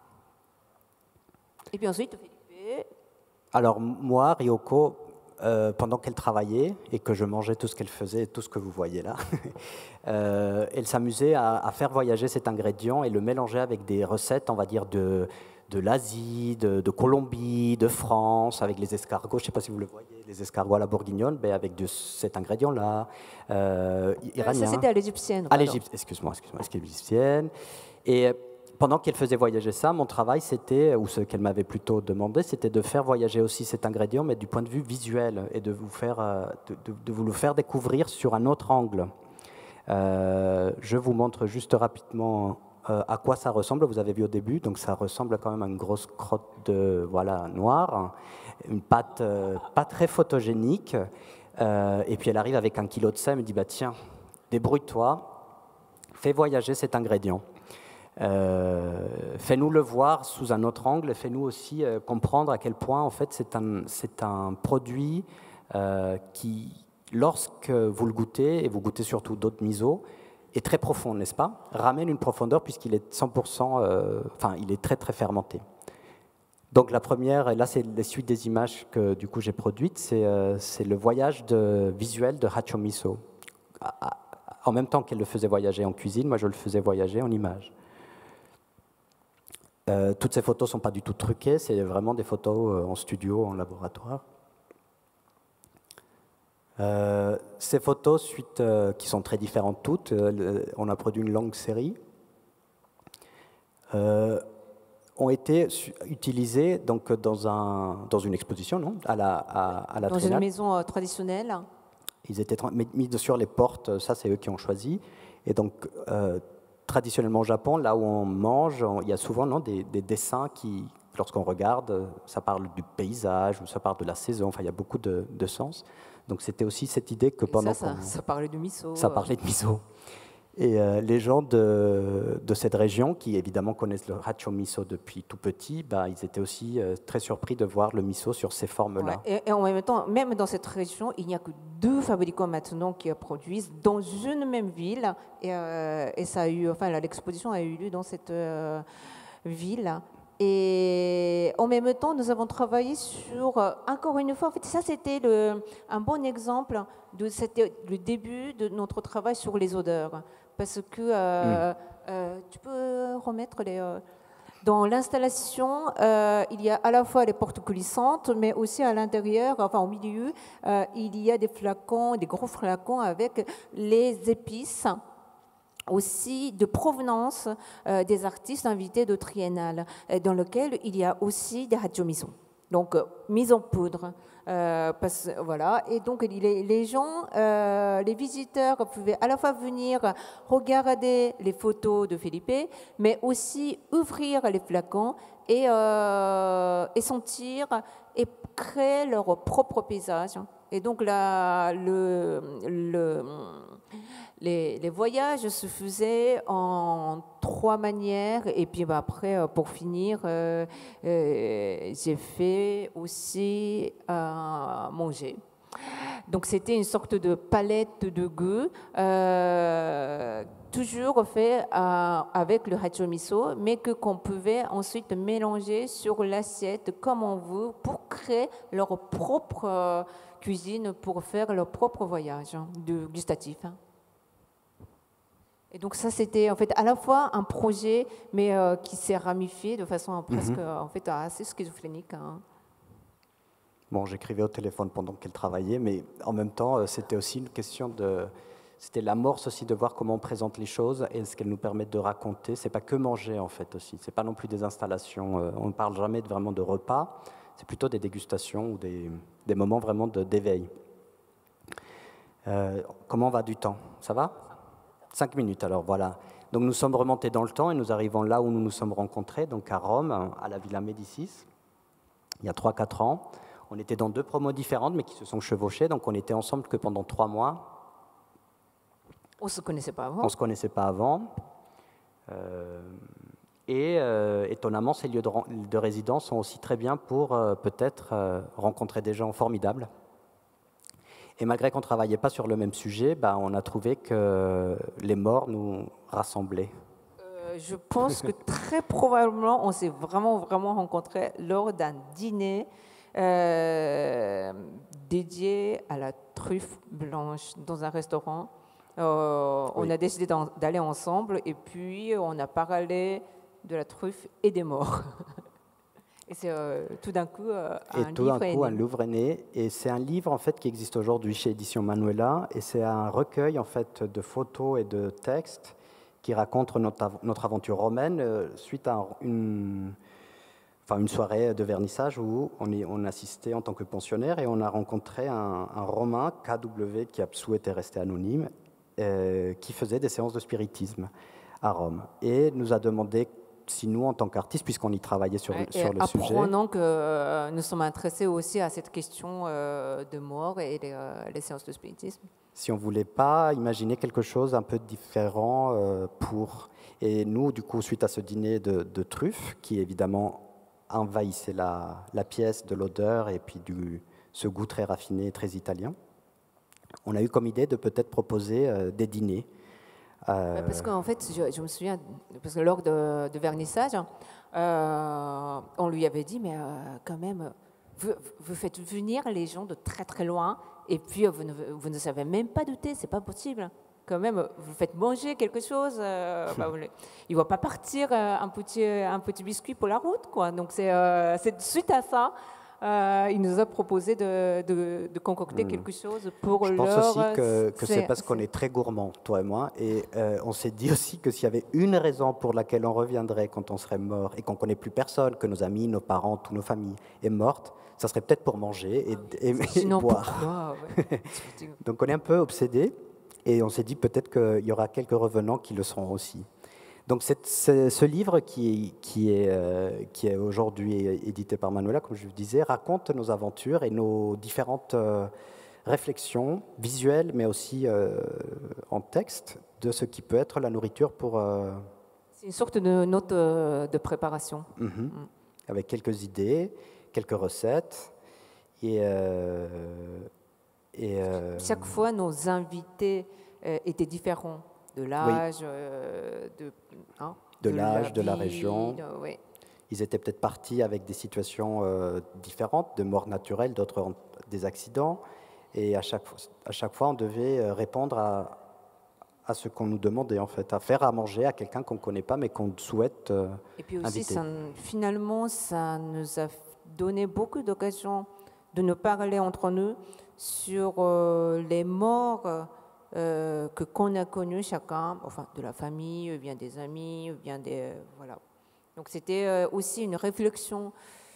Et puis ensuite Felipe. Alors moi, Ryoko, euh, pendant qu'elle travaillait et que je mangeais tout ce qu'elle faisait, tout ce que vous voyez là, euh, elle s'amusait à, à faire voyager cet ingrédient et le mélanger avec des recettes, on va dire, de, de l'Asie, de, de Colombie, de France, avec les escargots. Je ne sais pas si vous le voyez, les escargots à la bourguignonne, mais avec de cet ingrédient-là, euh, iranien. Ça, c'était à l'égyptienne. À l'égyptienne, excuse-moi, excuse-moi, est-ce l'égyptienne. Et pendant qu'elle faisait voyager ça, mon travail, c'était, ou ce qu'elle m'avait plutôt demandé, c'était de faire voyager aussi cet ingrédient, mais du point de vue visuel, et de vous, faire, de, de, de vous le faire découvrir sur un autre angle. Euh, je vous montre juste rapidement euh, à quoi ça ressemble. Vous avez vu au début, donc ça ressemble quand même à une grosse crotte de, voilà, noire, une pâte euh, pas très photogénique, euh, et puis elle arrive avec un kilo de sel, elle me dit, bah, tiens, débrouille-toi, fais voyager cet ingrédient. Euh, fais-nous le voir sous un autre angle, fais-nous aussi euh, comprendre à quel point en fait c'est un, c'est un produit euh, qui, lorsque vous le goûtez, et vous goûtez surtout d'autres miso, est très profond, n'est-ce pas? Ramène une profondeur puisqu'il est cent pour cent, euh, enfin il est très très fermenté. Donc la première, et là c'est la suite des images que du coup j'ai produites, c'est, euh, c'est le voyage de, visuel de Hacho Miso. En même temps qu'elle le faisait voyager en cuisine, moi je le faisais voyager en images. Euh, toutes ces photos ne sont pas du tout truquées, c'est vraiment des photos euh, en studio, en laboratoire. Euh, ces photos, suite, euh, qui sont très différentes toutes, euh, on a produit une longue série, euh, ont été utilisées donc, dans, un, dans une exposition, non à la, à, à la Dans Triennale. une maison euh, traditionnelle. Ils étaient mis sur les portes, ça c'est eux qui ont choisi. Et donc, euh, traditionnellement au Japon, là où on mange, on, il y a souvent non, des, des dessins qui, lorsqu'on regarde, ça parle du paysage ou ça parle de la saison, enfin il y a beaucoup de, de sens. Donc c'était aussi cette idée que Et pendant ça, ça, qu'on... ça parlait de miso. Ça parlait de miso. Et euh, les gens de, de cette région, qui évidemment connaissent le Hacho Miso depuis tout petit, bah, ils étaient aussi euh, très surpris de voir le miso sur ces formes-là. Ouais, et, et en même temps, même dans cette région, il n'y a que deux fabricants maintenant qui produisent dans une même ville. Et, euh, et ça a eu, enfin, l'exposition a eu lieu dans cette euh, ville. Et en même temps, nous avons travaillé sur, euh, encore une fois, en fait, ça c'était le, un bon exemple de c'était le début de notre travail sur les odeurs. Parce que euh, mm. euh, tu peux remettre les. Euh, dans l'installation, euh, il y a à la fois les portes coulissantes, mais aussi à l'intérieur, enfin au milieu, euh, il y a des flacons, des gros flacons avec les épices aussi de provenance euh, des artistes invités de Triennale, dans lequel il y a aussi des hacho miso, donc euh, mise en poudre. Euh, parce, voilà. Et donc les, les gens, euh, les visiteurs pouvaient à la fois venir regarder les photos de Felipe, mais aussi ouvrir les flacons et, euh, et sentir et créer leur propre paysage. Et donc là, le, le, les, les voyages se faisaient en trois manières. Et puis bah, après, pour finir, euh, euh, j'ai fait aussi euh, manger. Donc c'était une sorte de palette de goût, euh, toujours fait euh, avec le hacho miso, mais que qu'on pouvait ensuite mélanger sur l'assiette comme on veut pour créer leur propre euh, cuisine, pour faire leur propre voyage hein, de gustatif. Hein. Et donc ça, c'était en fait à la fois un projet, mais euh, qui s'est ramifié de façon euh, presque mm-hmm. en fait assez schizophrénique. Hein. Bon, j'écrivais au téléphone pendant qu'elle travaillait, mais en même temps, c'était aussi une question de... C'était l'amorce aussi de voir comment on présente les choses et ce qu'elles nous permettent de raconter. C'est pas que manger, en fait, aussi. C'est pas non plus des installations. On ne parle jamais vraiment de repas. C'est plutôt des dégustations ou des, des moments vraiment de, d'éveil. Euh, comment va du temps? Ça va? Cinq minutes, alors, voilà. Donc, nous sommes remontés dans le temps et nous arrivons là où nous nous sommes rencontrés, donc à Rome, à la Villa Médicis, il y a trois quatre ans. On était dans deux promos différentes, mais qui se sont chevauchées, donc on était ensemble que pendant trois mois. On ne se connaissait pas avant. On ne se connaissait pas avant. Euh, et euh, étonnamment, ces lieux de, de résidence sont aussi très bien pour euh, peut-être euh, rencontrer des gens formidables. Et malgré qu'on ne travaillait pas sur le même sujet, bah, on a trouvé que les morts nous rassemblaient. Euh, je pense que très probablement, on s'est vraiment, vraiment rencontrés lors d'un dîner Euh, dédié à la truffe blanche dans un restaurant. Euh, oui. On a décidé d'aller ensemble et puis on a parlé de la truffe et des morts. Et c'est euh, tout d'un coup euh, un et tout livre d'un coup est un livre est né. Et c'est un livre en fait qui existe aujourd'hui chez Édition Manuela et c'est un recueil en fait de photos et de textes qui raconte notre, notre aventure romaine euh, suite à une Enfin, une soirée de vernissage où on, est, on assistait en tant que pensionnaire et on a rencontré un, un Romain, K W, qui a souhaité rester anonyme, euh, qui faisait des séances de spiritisme à Rome. Et nous a demandé si nous, en tant qu'artistes, puisqu'on y travaillait sur, et sur le sujet... Apprenant que euh, nous sommes intéressés aussi à cette question euh, de mort et les, euh, les séances de spiritisme. Si on ne voulait pas imaginer quelque chose un peu différent euh, pour... Et nous, du coup, suite à ce dîner de, de truffes, qui évidemment... envahissait la, la pièce de l'odeur et puis du, ce goût très raffiné, très italien. On a eu comme idée de peut-être proposer euh, des dîners. Euh... Parce qu'en fait, je, je me souviens, parce que lors de, de vernissage, euh, on lui avait dit, mais euh, quand même, vous, vous faites venir les gens de très très loin et puis vous ne, vous ne savez même pas douter, c'est pas possible. Quand même, vous faites manger quelque chose, euh, bah, il ne va pas partir euh, un, petit, un petit biscuit pour la route, quoi. Donc c'est euh, suite à ça, euh, il nous a proposé de, de, de concocter mmh. quelque chose pour Je leur... pense aussi que, que c'est parce qu'on est très gourmands, toi et moi, et euh, on s'est dit aussi que s'il y avait une raison pour laquelle on reviendrait quand on serait mort et qu'on ne connaît plus personne, que nos amis, nos parents, toute nos familles est morte, ça serait peut-être pour manger et, et, et Sinon, boire. Pourquoi, ouais. Donc on est un peu obsédés. Et on s'est dit peut-être qu'il y aura quelques revenants qui le seront aussi. Donc c'est, c'est, ce livre qui, qui est, euh, qui est aujourd'hui édité par Manuela, comme je vous disais, raconte nos aventures et nos différentes euh, réflexions visuelles, mais aussi euh, en texte, de ce qui peut être la nourriture pour... euh, C'est une sorte de note euh, de préparation. mhm, avec quelques idées, quelques recettes. Et, euh, et euh, Chaque fois, nos invités euh, étaient différents de l'âge, euh, de, hein, De l'âge, de la ville, région. euh, ouais. ils étaient peut-être partis avec des situations euh, différentes, de morts naturelles, d'autres en- des accidents. Et à chaque, fois- à chaque fois, on devait euh, répondre à, à ce qu'on nous demandait, en fait, à faire à manger à quelqu'un qu'on ne connaît pas, mais qu'on souhaite euh, Et puis aussi, inviter. ça, finalement, ça nous a donné beaucoup d'occasions de nous parler entre nous sur euh, les morts euh, que qu'on a connus chacun, enfin de la famille, ou bien des amis, ou bien des euh, voilà. Donc c'était euh, aussi une réflexion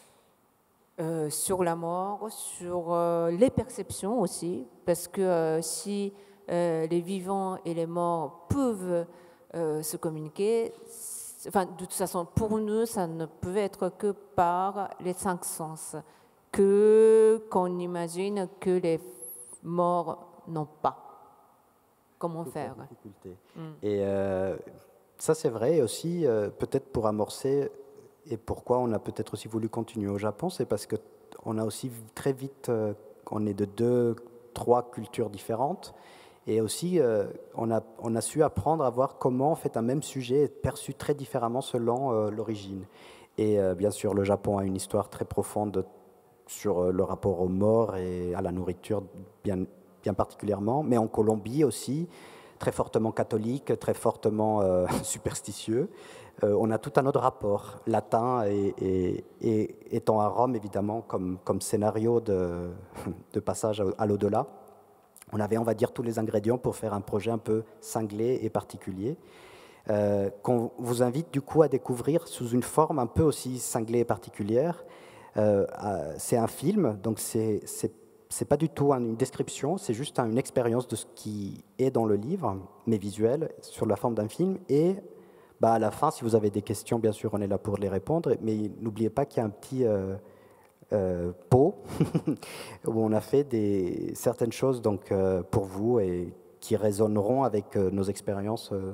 euh, sur la mort, sur euh, les perceptions aussi, parce que euh, si euh, les vivants et les morts peuvent euh, se communiquer, c'est- enfin, de toute façon, pour nous, ça ne peut être que par les cinq sens, que qu'on imagine que les morts n'ont pas. Comment Toute la faire? difficulté. Mm. Et euh, ça, c'est vrai. Et aussi, euh, peut-être pour amorcer, et pourquoi on a peut-être aussi voulu continuer au Japon, c'est parce qu'on a aussi très vite, euh, on est de deux, trois cultures différentes. Et aussi, euh, on, a, on a su apprendre à voir comment en fait, un même sujet est perçu très différemment selon euh, l'origine. Et euh, bien sûr, le Japon a une histoire très profonde sur euh, le rapport aux morts et à la nourriture, bien, bien particulièrement, mais en Colombie aussi, très fortement catholique, très fortement euh, superstitieux. Euh, on a tout un autre rapport, latin et, et, et étant à Rome, évidemment, comme, comme scénario de, de passage à l'au-delà. On avait, on va dire, tous les ingrédients pour faire un projet un peu cinglé et particulier, euh, qu'on vous invite du coup à découvrir sous une forme un peu aussi cinglée et particulière. Euh, euh, c'est un film, donc c'est c'est pas du tout une description, c'est juste une expérience de ce qui est dans le livre, mais visuel, sur la forme d'un film. Et bah, à la fin, si vous avez des questions, bien sûr, on est là pour les répondre. Mais n'oubliez pas qu'il y a un petit euh, euh, pot où on a fait des, certaines choses donc, euh, pour vous et qui résonneront avec euh, nos expériences. Euh.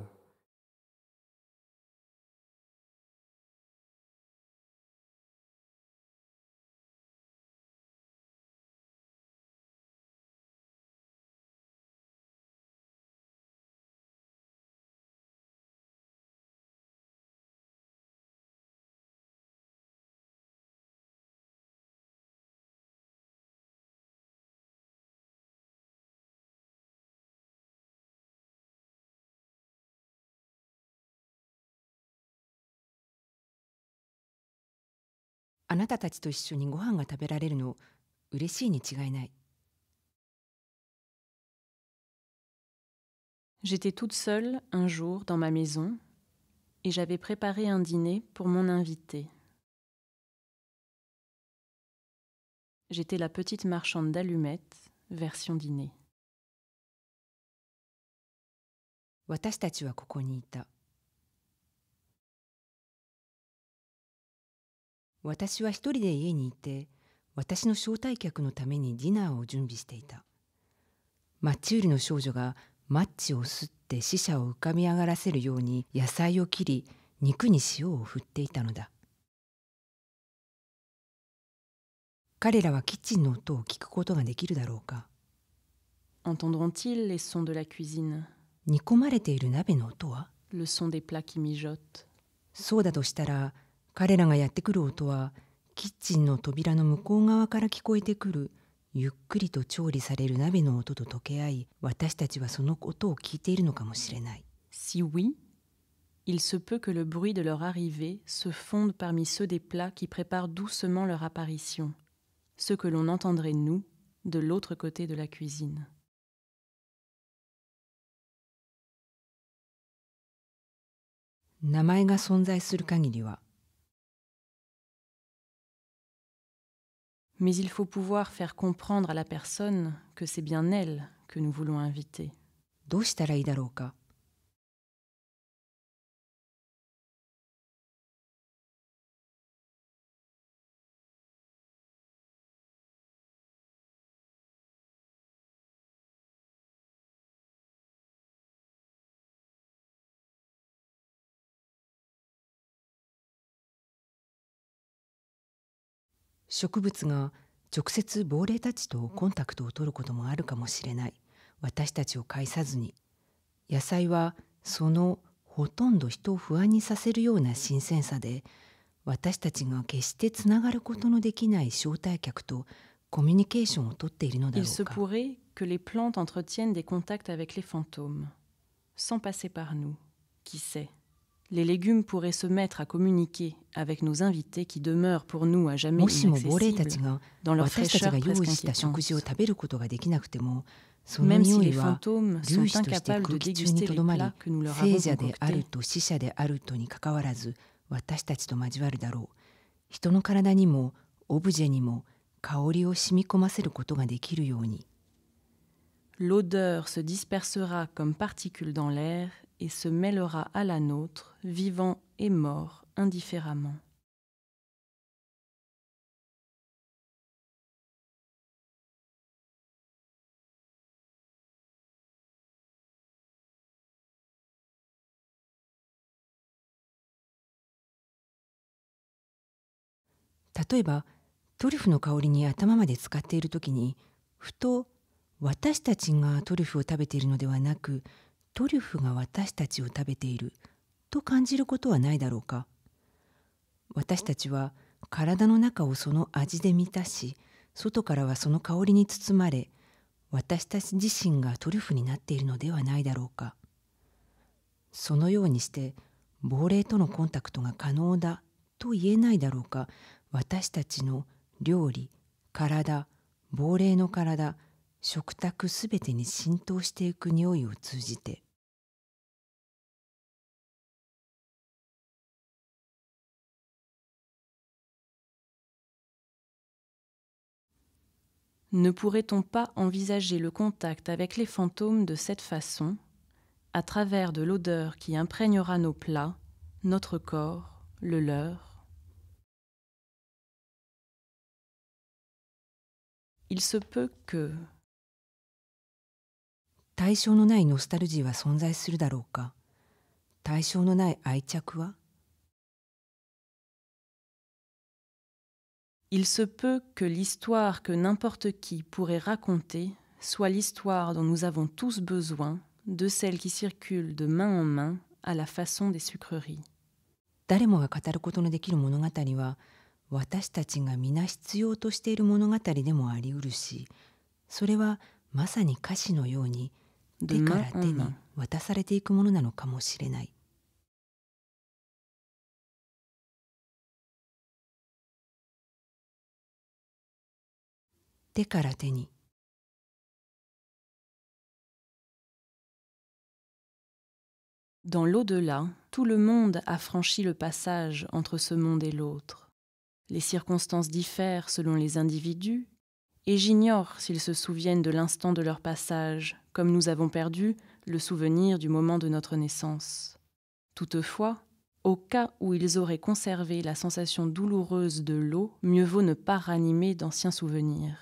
あなたたちと一緒にご飯が食べられるの嬉しいに違いない。J'étais toute seule un jour dans ma maison et j'avais préparé un dîner pour mon invité. J'étais la petite marchande d'allumettes, version dîner. 私たちはここにいた。私は一人で家にいて、私の招待客のためにディナーを準備していた。マッチ売りの少女がマッチを吸って死者を浮かび上がらせるように野菜を切り、肉に塩を振っていたのだ。彼らはキッチンの音を聞くことができるだろうか。Entendront-ils les sons de la cuisine? 煮込まれている鍋の音は Le son des plats qui mijotent. そうだとしたら、彼らがやってくる音は、キッチンの扉の向こう側から聞こえてくる、ゆっくりと調理される鍋の音と溶け合い、私たちはその音を聞いているのかもしれない。Si oui, il se peut que le bruit de leur arrivée se fonde parmi ceux des plats qui préparent doucement leur apparition, ceux que l'on entendrait, nous, de l'autre côté de la cuisine. 名前が存在する限りは。Mais il faut pouvoir faire comprendre à la personne que c'est bien elle que nous voulons inviter. どうしたらいいだろうか。 植物が直接亡霊たちとコンタクトを取ることもあるかもしれない。私たちを介さずに。野菜はそのほとんど人を不安にさせるような新鮮さで、私たちが決してつながることのできない招待客とコミュニケーションをとっているのだろうか。Il se pourrait que les plantes entretiennent des contacts avec les fantômes, sans passer par nous. Qui sait? Les légumes pourraient se mettre à communiquer avec nos invités qui demeurent pour nous à jamais inaccessibles dans leur fraîcheur presque inquiétante. Même si les fantômes sont incapables de déguster les plats que nous leur avons concoctés. 私たちと交わるだろう。人の体にもオブジェにも香りを染み込ませることができるように。L'odeur se dispersera comme particules dans l'air et se mêlera à la nôtre, vivant et mort indifféremment. 例えばトリュフの香りに頭まで使っているときに、ふと私たちがトリュフを食べているのではなく、トリュフが私たちを食べていると感じることはないだろうか。私たちは体の中をその味で満たし、外からはその香りに包まれ、私たち自身がトリュフになっているのではないだろうか。そのようにして亡霊とのコンタクトが可能だと言えないだろうか。私たちの料理、体、亡霊の体、食卓すべてに浸透していく匂いを通じて。Ne pourrait-on pas envisager le contact avec les fantômes de cette façon, à travers de l'odeur qui imprégnera nos plats, notre corps, le leur? Il se peut que 対象のないノスタルジーは存在するだろうか。対象のない愛着は Il se peut que l'histoire que n'importe qui pourrait raconter soit l'histoire dont nous avons tous besoin, de celle qui circule de main en main à la façon des sucreries. 誰もが語ることのできる物語は、私たちが皆必要としている物語でもありうるし、それはまさに歌詞のように手から手に渡されていくものなのかもしれない。手から手に。Dans l'au-delà, tout le monde a franchi le passage entre ce monde et l'autre. Les circonstances diffèrent selon les individus, et j'ignore s'ils se souviennent de l'instant de leur passage, comme nous avons perdu le souvenir du moment de notre naissance. Toutefois, au cas où ils auraient conservé la sensation douloureuse de l'eau, mieux vaut ne pas ranimer d'anciens souvenirs.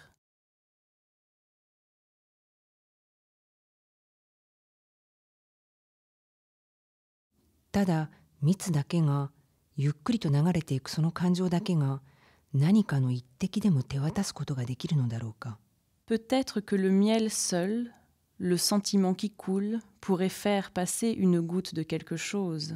ただ蜜だけがゆっくりと流れていくその感情だけが何かの一滴でも手渡すことができるのだろうか。Peut-être que le miel seul, le sentiment qui coule, pourrait faire passer une goutte de quelque chose.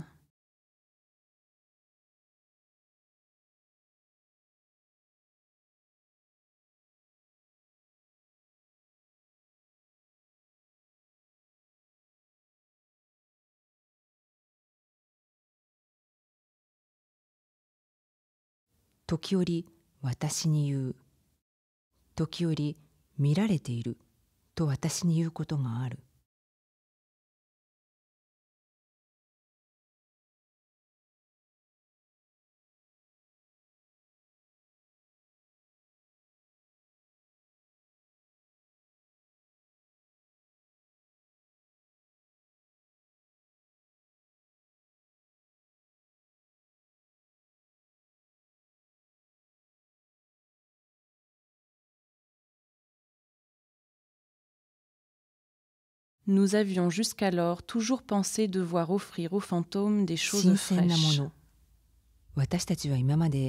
時折私に言う。時折見られていると私に言うことがある。Nous avions jusqu'alors toujours pensé devoir offrir aux fantômes des choses fraîches. 私たちは今まで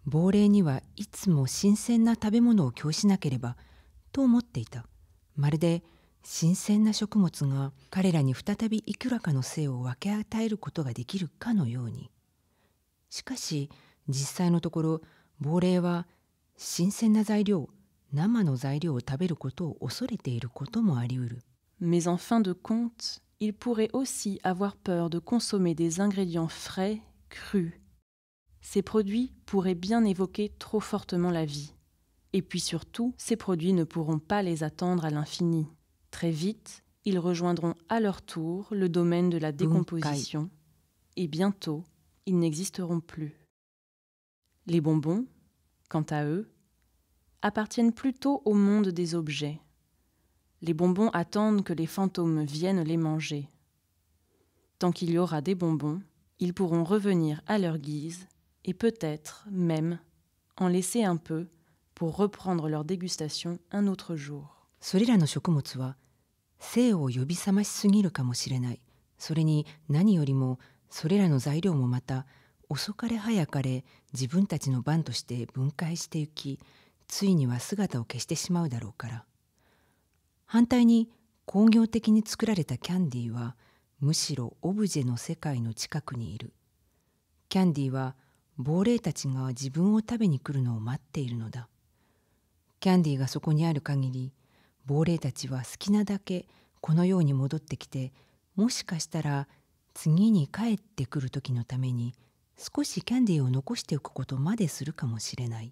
亡霊にはいつも新鮮な食べ物を供しなければと思っていた。まるで新鮮な食物が彼らに再びいくらかの生を分け与えることができるかのように。しかし実際のところ、亡霊は新鮮な材料、生の材料を食べることを恐れていることもあり得る。 Mais en fin de compte, il pourrait aussi avoir peur de consommer des ingrédients frais, crus. Ces produits pourraient bien évoquer trop fortement la vie. Et puis surtout, ces produits ne pourront pas les attendre à l'infini. Très vite, ils rejoindront à leur tour le domaine de la décomposition. Et bientôt, ils n'existeront plus. Les bonbons, quant à eux, appartiennent plutôt au monde des objets. Les bonbons attendent que les fantômes viennent les manger. Tant qu'il y aura des bonbons, ils pourront revenir à leur guise et peut-être même en laisser un peu pour reprendre leur dégustation un autre jour. それらの食物は生を呼び覚ましすぎるかもしれない。それに何よりもそれらの材料もまた遅かれ早かれ自分たちの番として分解してゆき、ついには姿を消してしまうだろうから。反対に工業的に作られたキャンディーはむしろオブジェの世界の近くにいる。キャンディーは亡霊たちが自分を食べに来るのを待っているのだ。キャンディーがそこにある限り、亡霊たちは好きなだけこの世に戻ってきて、もしかしたら次に帰ってくる時のために少しキャンディーを残しておくことまでするかもしれない。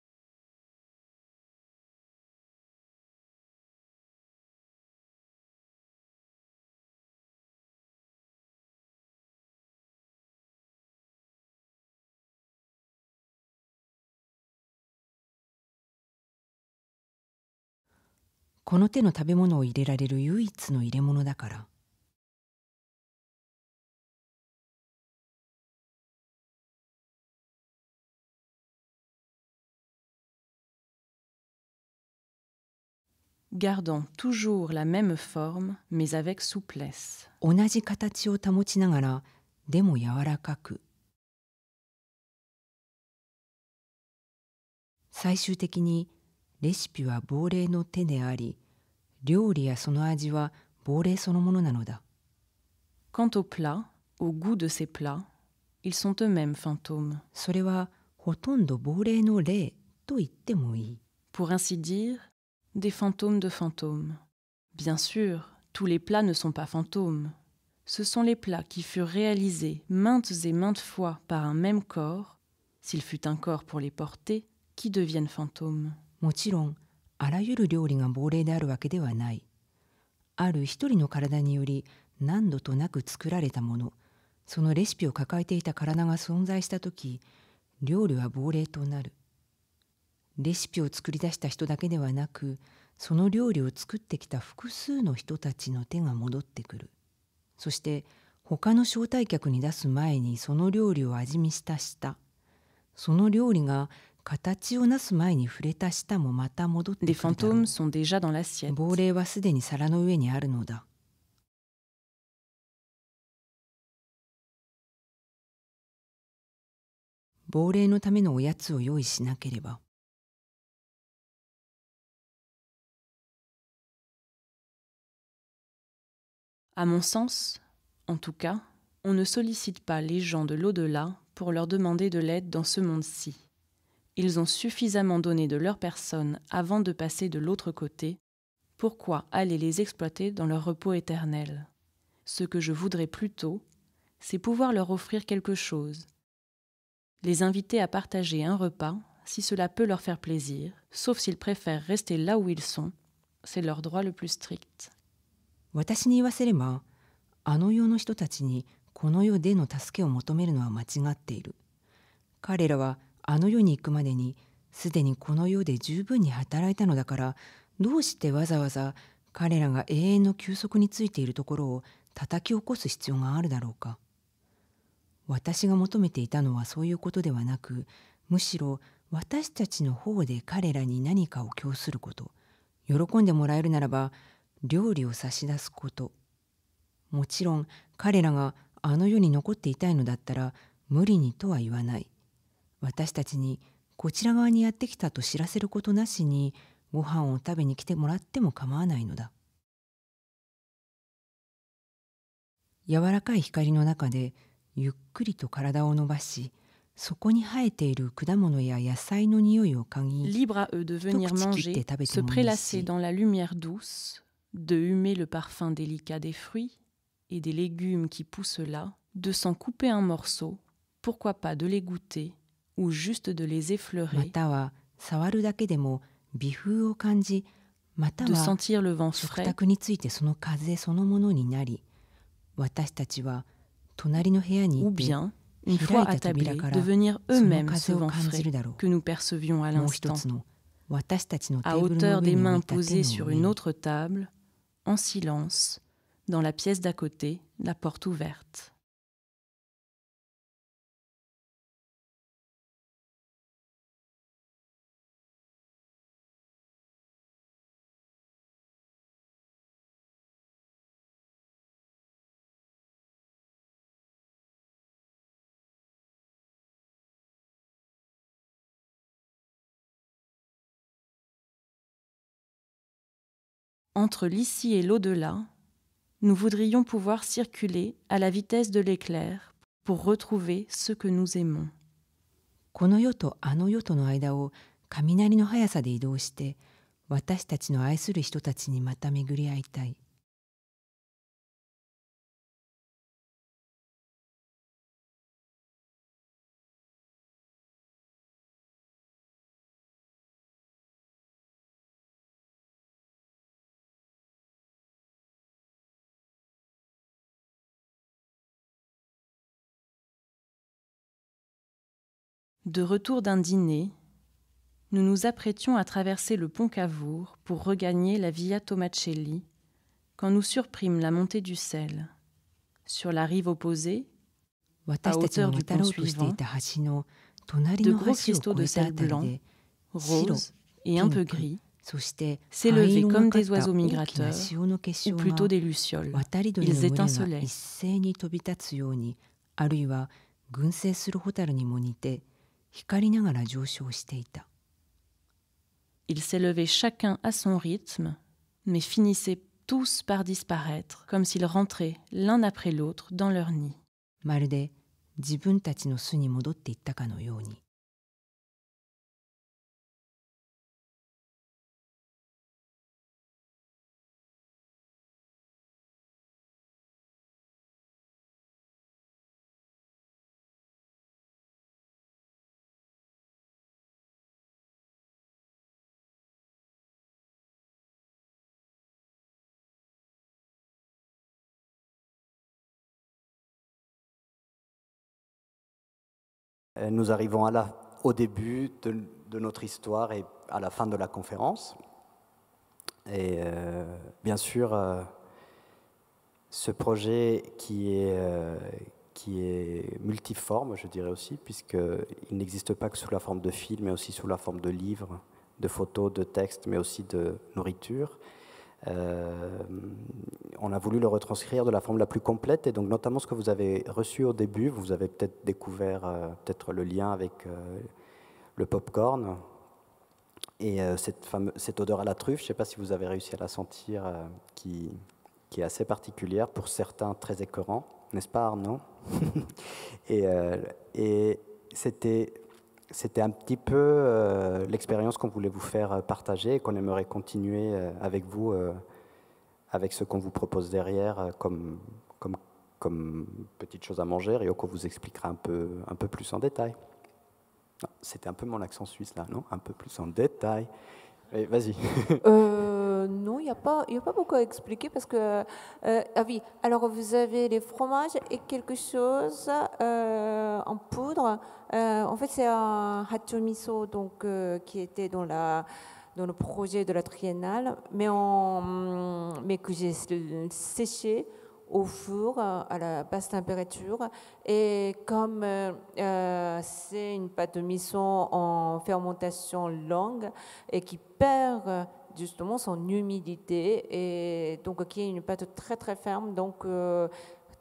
この手の食べ物を入れられる唯一の入れ物だから。 Gardant toujours la même forme, mais avec souplesse. 同じ形を保ちながら、でも柔らかく。最終的にレシピは亡霊の手であり、料理やその味は亡霊そのものなのだ。 Quant aux plats, au goût de ces plats, ils sont eux-mêmes fantômes. それはほとんど亡霊の霊と言ってもいい。 Pour ainsi dire, des fantômes de fantômes. Bien sûr, tous les plats ne sont pas fantômes. Ce sont les plats qui furent réalisés maintes et maintes fois par un même corps, s'il fut un corps pour les porter, qui deviennent fantômes. もちろん、あらゆる料理が亡霊であるわけではない。ある一人の体により何度となく作られたもの、そのレシピを抱えていた体が存在したとき、料理は亡霊となる。レシピを作り出した人だけではなく、その料理を作ってきた複数の人たちの手が戻ってくる。そして他の招待客に出す前にその料理を味見した舌、その料理が形をなす前に触れた舌もまた戻ってくるだろう。 Les fantômes sont déjà dans l'assiette. 亡霊はすでに皿の上にあるのだ。亡霊のためのおやつを用意しなければ。 À mon sens, en tout cas, on ne sollicite pas les gens de l'au-delà pour leur demander de l'aide dans ce monde-ci. Ils ont suffisamment donné de leur personne avant de passer de l'autre côté. Pourquoi aller les exploiter dans leur repos éternel? Ce que je voudrais plutôt, c'est pouvoir leur offrir quelque chose. Les inviter à partager un repas, si cela peut leur faire plaisir, sauf s'ils préfèrent rester là où ils sont. C'est leur droit le plus strict. 私に言わせれば、あの世の人たちにこの世での助けを求めるのは間違っている。彼らはあの世に行くまでにすでにこの世で十分に働いたのだから、どうしてわざわざ彼らが永遠の休息についているところを叩き起こす必要があるだろうか。私が求めていたのはそういうことではなく、むしろ私たちの方で彼らに何かを供すること、喜んでもらえるならば料理を差し出すこと。もちろん彼らがあの世に残っていたいのだったら無理にとは言わない。 私たちにこちら側にやってきたと知らせることなしにご飯を食べに来てもらっても構わないのだ。柔らかい光の中でゆっくりと体を伸ばし、そこに生えている果物や野菜の匂いを嗅ぎ、libre à eux de venir manger, se prélasser dans la lumière douce, de humer le parfum délicat des fruits et des légumes qui poussent là, de s'en couper un morceau, pourquoi pas de les goûter ou juste de les effleurer, または触るだけでも微風を感じ、または de sentir le vent frais, 食卓についてその風そのものになり、私たちは隣の部屋に行って、ou bien une fois attablés, devenir eux-mêmes ce vent frais que nous percevions à l'instant, à hauteur des mains posées sur une autre table, en silence, dans la pièce d'à côté, la porte ouverte. Entre l'ici et l'au-delà, nous voudrions pouvoir circuler à la vitesse de l'éclair pour retrouver ce que nous aimons. この世とあの世との間を雷の速さで移動して、私たちの愛する人たちにまた巡り会いたい。De retour d'un dîner, nous nous apprêtions à traverser le pont Cavour pour regagner la Via Tomacelli quand nous surprîmes la montée du sel. Sur la rive opposée, à hauteur du pont suivant, de gros cristaux de sel blanc, roses et un peu gris s'élevaient comme des oiseaux migrateurs, ou plutôt des lucioles. Ils étincelaient. Ils s'élevaient chacun à son rythme, mais finissaient tous par disparaître, comme s'ils rentraient l'un après l'autre dans leur nid. Nous arrivons à la, au début de, de notre histoire et à la fin de la conférence. Et euh, bien sûr, euh, ce projet qui est, euh, qui est multiforme, je dirais aussi, puisqu'il n'existe pas que sous la forme de film, mais aussi sous la forme de livres, de photos, de textes, mais aussi de nourriture. Euh, on a voulu le retranscrire de la forme la plus complète, et donc notamment ce que vous avez reçu au début, vous avez peut-être découvert euh, peut-être le lien avec euh, le pop-corn et euh, cette, fameuse, cette odeur à la truffe, je ne sais pas si vous avez réussi à la sentir, euh, qui, qui est assez particulière, pour certains très écœurant, n'est-ce pas Arnaud? et, euh, et c'était... C'était un petit peu euh, l'expérience qu'on voulait vous faire partager et qu'on aimerait continuer euh, avec vous, euh, avec ce qu'on vous propose derrière euh, comme, comme, comme petite chose à manger. Ryoko vous expliquera un peu, un peu plus en détail. C'était un peu mon accent suisse là, non? Un peu plus en détail. Et vas-y. euh, non, il n'y a, a pas beaucoup à expliquer parce que... Euh, ah oui, alors vous avez les fromages et quelque chose euh, en poudre. Euh, en fait, c'est un hachomiso donc, euh, qui était dans, la, dans le projet de la triennale, mais, en, mais que j'ai séché au four à la basse température. Et comme euh, c'est une pâte de miso en fermentation longue et qui perd justement son humidité, et donc qui est une pâte très très ferme, donc euh,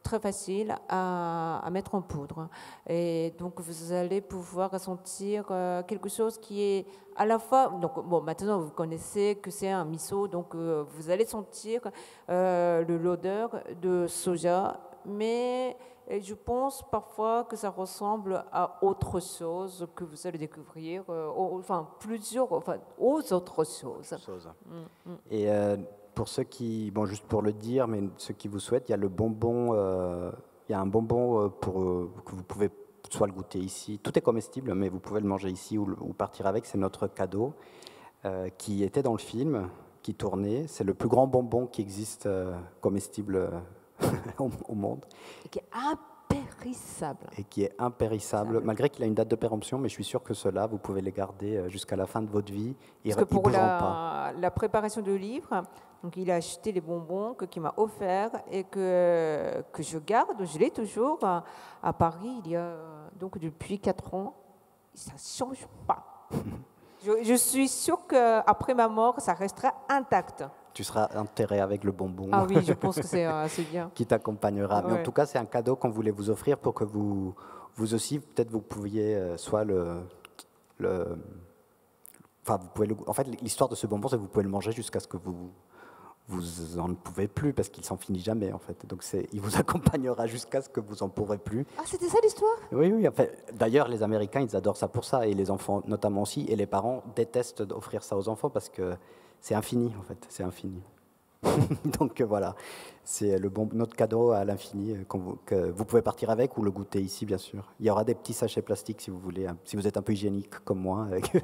très facile à, à mettre en poudre. Et donc, vous allez pouvoir sentir euh, quelque chose qui est à la fois... Donc, bon, maintenant, vous connaissez que c'est un miso, donc euh, vous allez sentir euh, l'odeur de soja, mais je pense parfois que ça ressemble à autre chose que vous allez découvrir, euh, enfin, plusieurs, enfin, aux autres choses. Mm, mm. Et... Euh, Pour ceux qui, bon, juste pour le dire, mais ceux qui vous souhaitent, il y a le bonbon, euh, il y a un bonbon pour, euh, que vous pouvez soit le goûter ici. Tout est comestible, mais vous pouvez le manger ici ou, ou partir avec. C'est notre cadeau euh, qui était dans le film, qui tournait. C'est le plus grand bonbon qui existe euh, comestible euh, au, au monde. Et qui est impérissable. Et qui est impérissable, ça, malgré qu'il a une date de péremption, mais je suis sûr que ceux-là, vous pouvez les garder jusqu'à la fin de votre vie. Ils, Parce que pour ils bougeront la, pas. la préparation du livre, donc il a acheté les bonbons que, qu'il m'a offert et que, que je garde, je l'ai toujours à, à Paris, il y a donc depuis quatre ans. Ça ne change pas. je, je suis sûre qu'après ma mort, ça restera intact. Tu seras enterré avec le bonbon. Ah oui, je pense que c'est, euh, c'est bien. Qui t'accompagnera. Mais ouais. en tout cas, c'est un cadeau qu'on voulait vous offrir pour que vous, vous aussi, peut-être vous pouviez euh, soit le... le enfin, vous pouvez le, en fait, l'histoire de ce bonbon, c'est que vous pouvez le manger jusqu'à ce que vous... vous en pouvez plus parce qu'il s'en finit jamais en fait. Donc c'est, il vous accompagnera jusqu'à ce que vous en pourrez plus. Ah, c'était ça l'histoire ? Oui, oui. En fait, d'ailleurs, les Américains, ils adorent ça pour ça et les enfants notamment aussi. Et les parents détestent d'offrir ça aux enfants parce que c'est infini en fait. C'est infini. Donc euh, voilà, c'est le bon, notre cadeau à l'infini euh, vous, que vous pouvez partir avec ou le goûter ici bien sûr. Il y aura des petits sachets plastiques si vous voulez, hein, si vous êtes un peu hygiénique comme moi,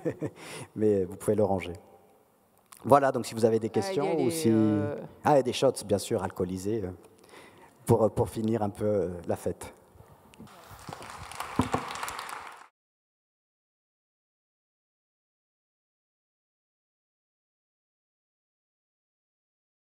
mais vous pouvez le ranger. Voilà, donc si vous avez des questions ah, ou si... Euh... Ah, et des shots, bien sûr, alcoolisés, pour, pour finir un peu la fête.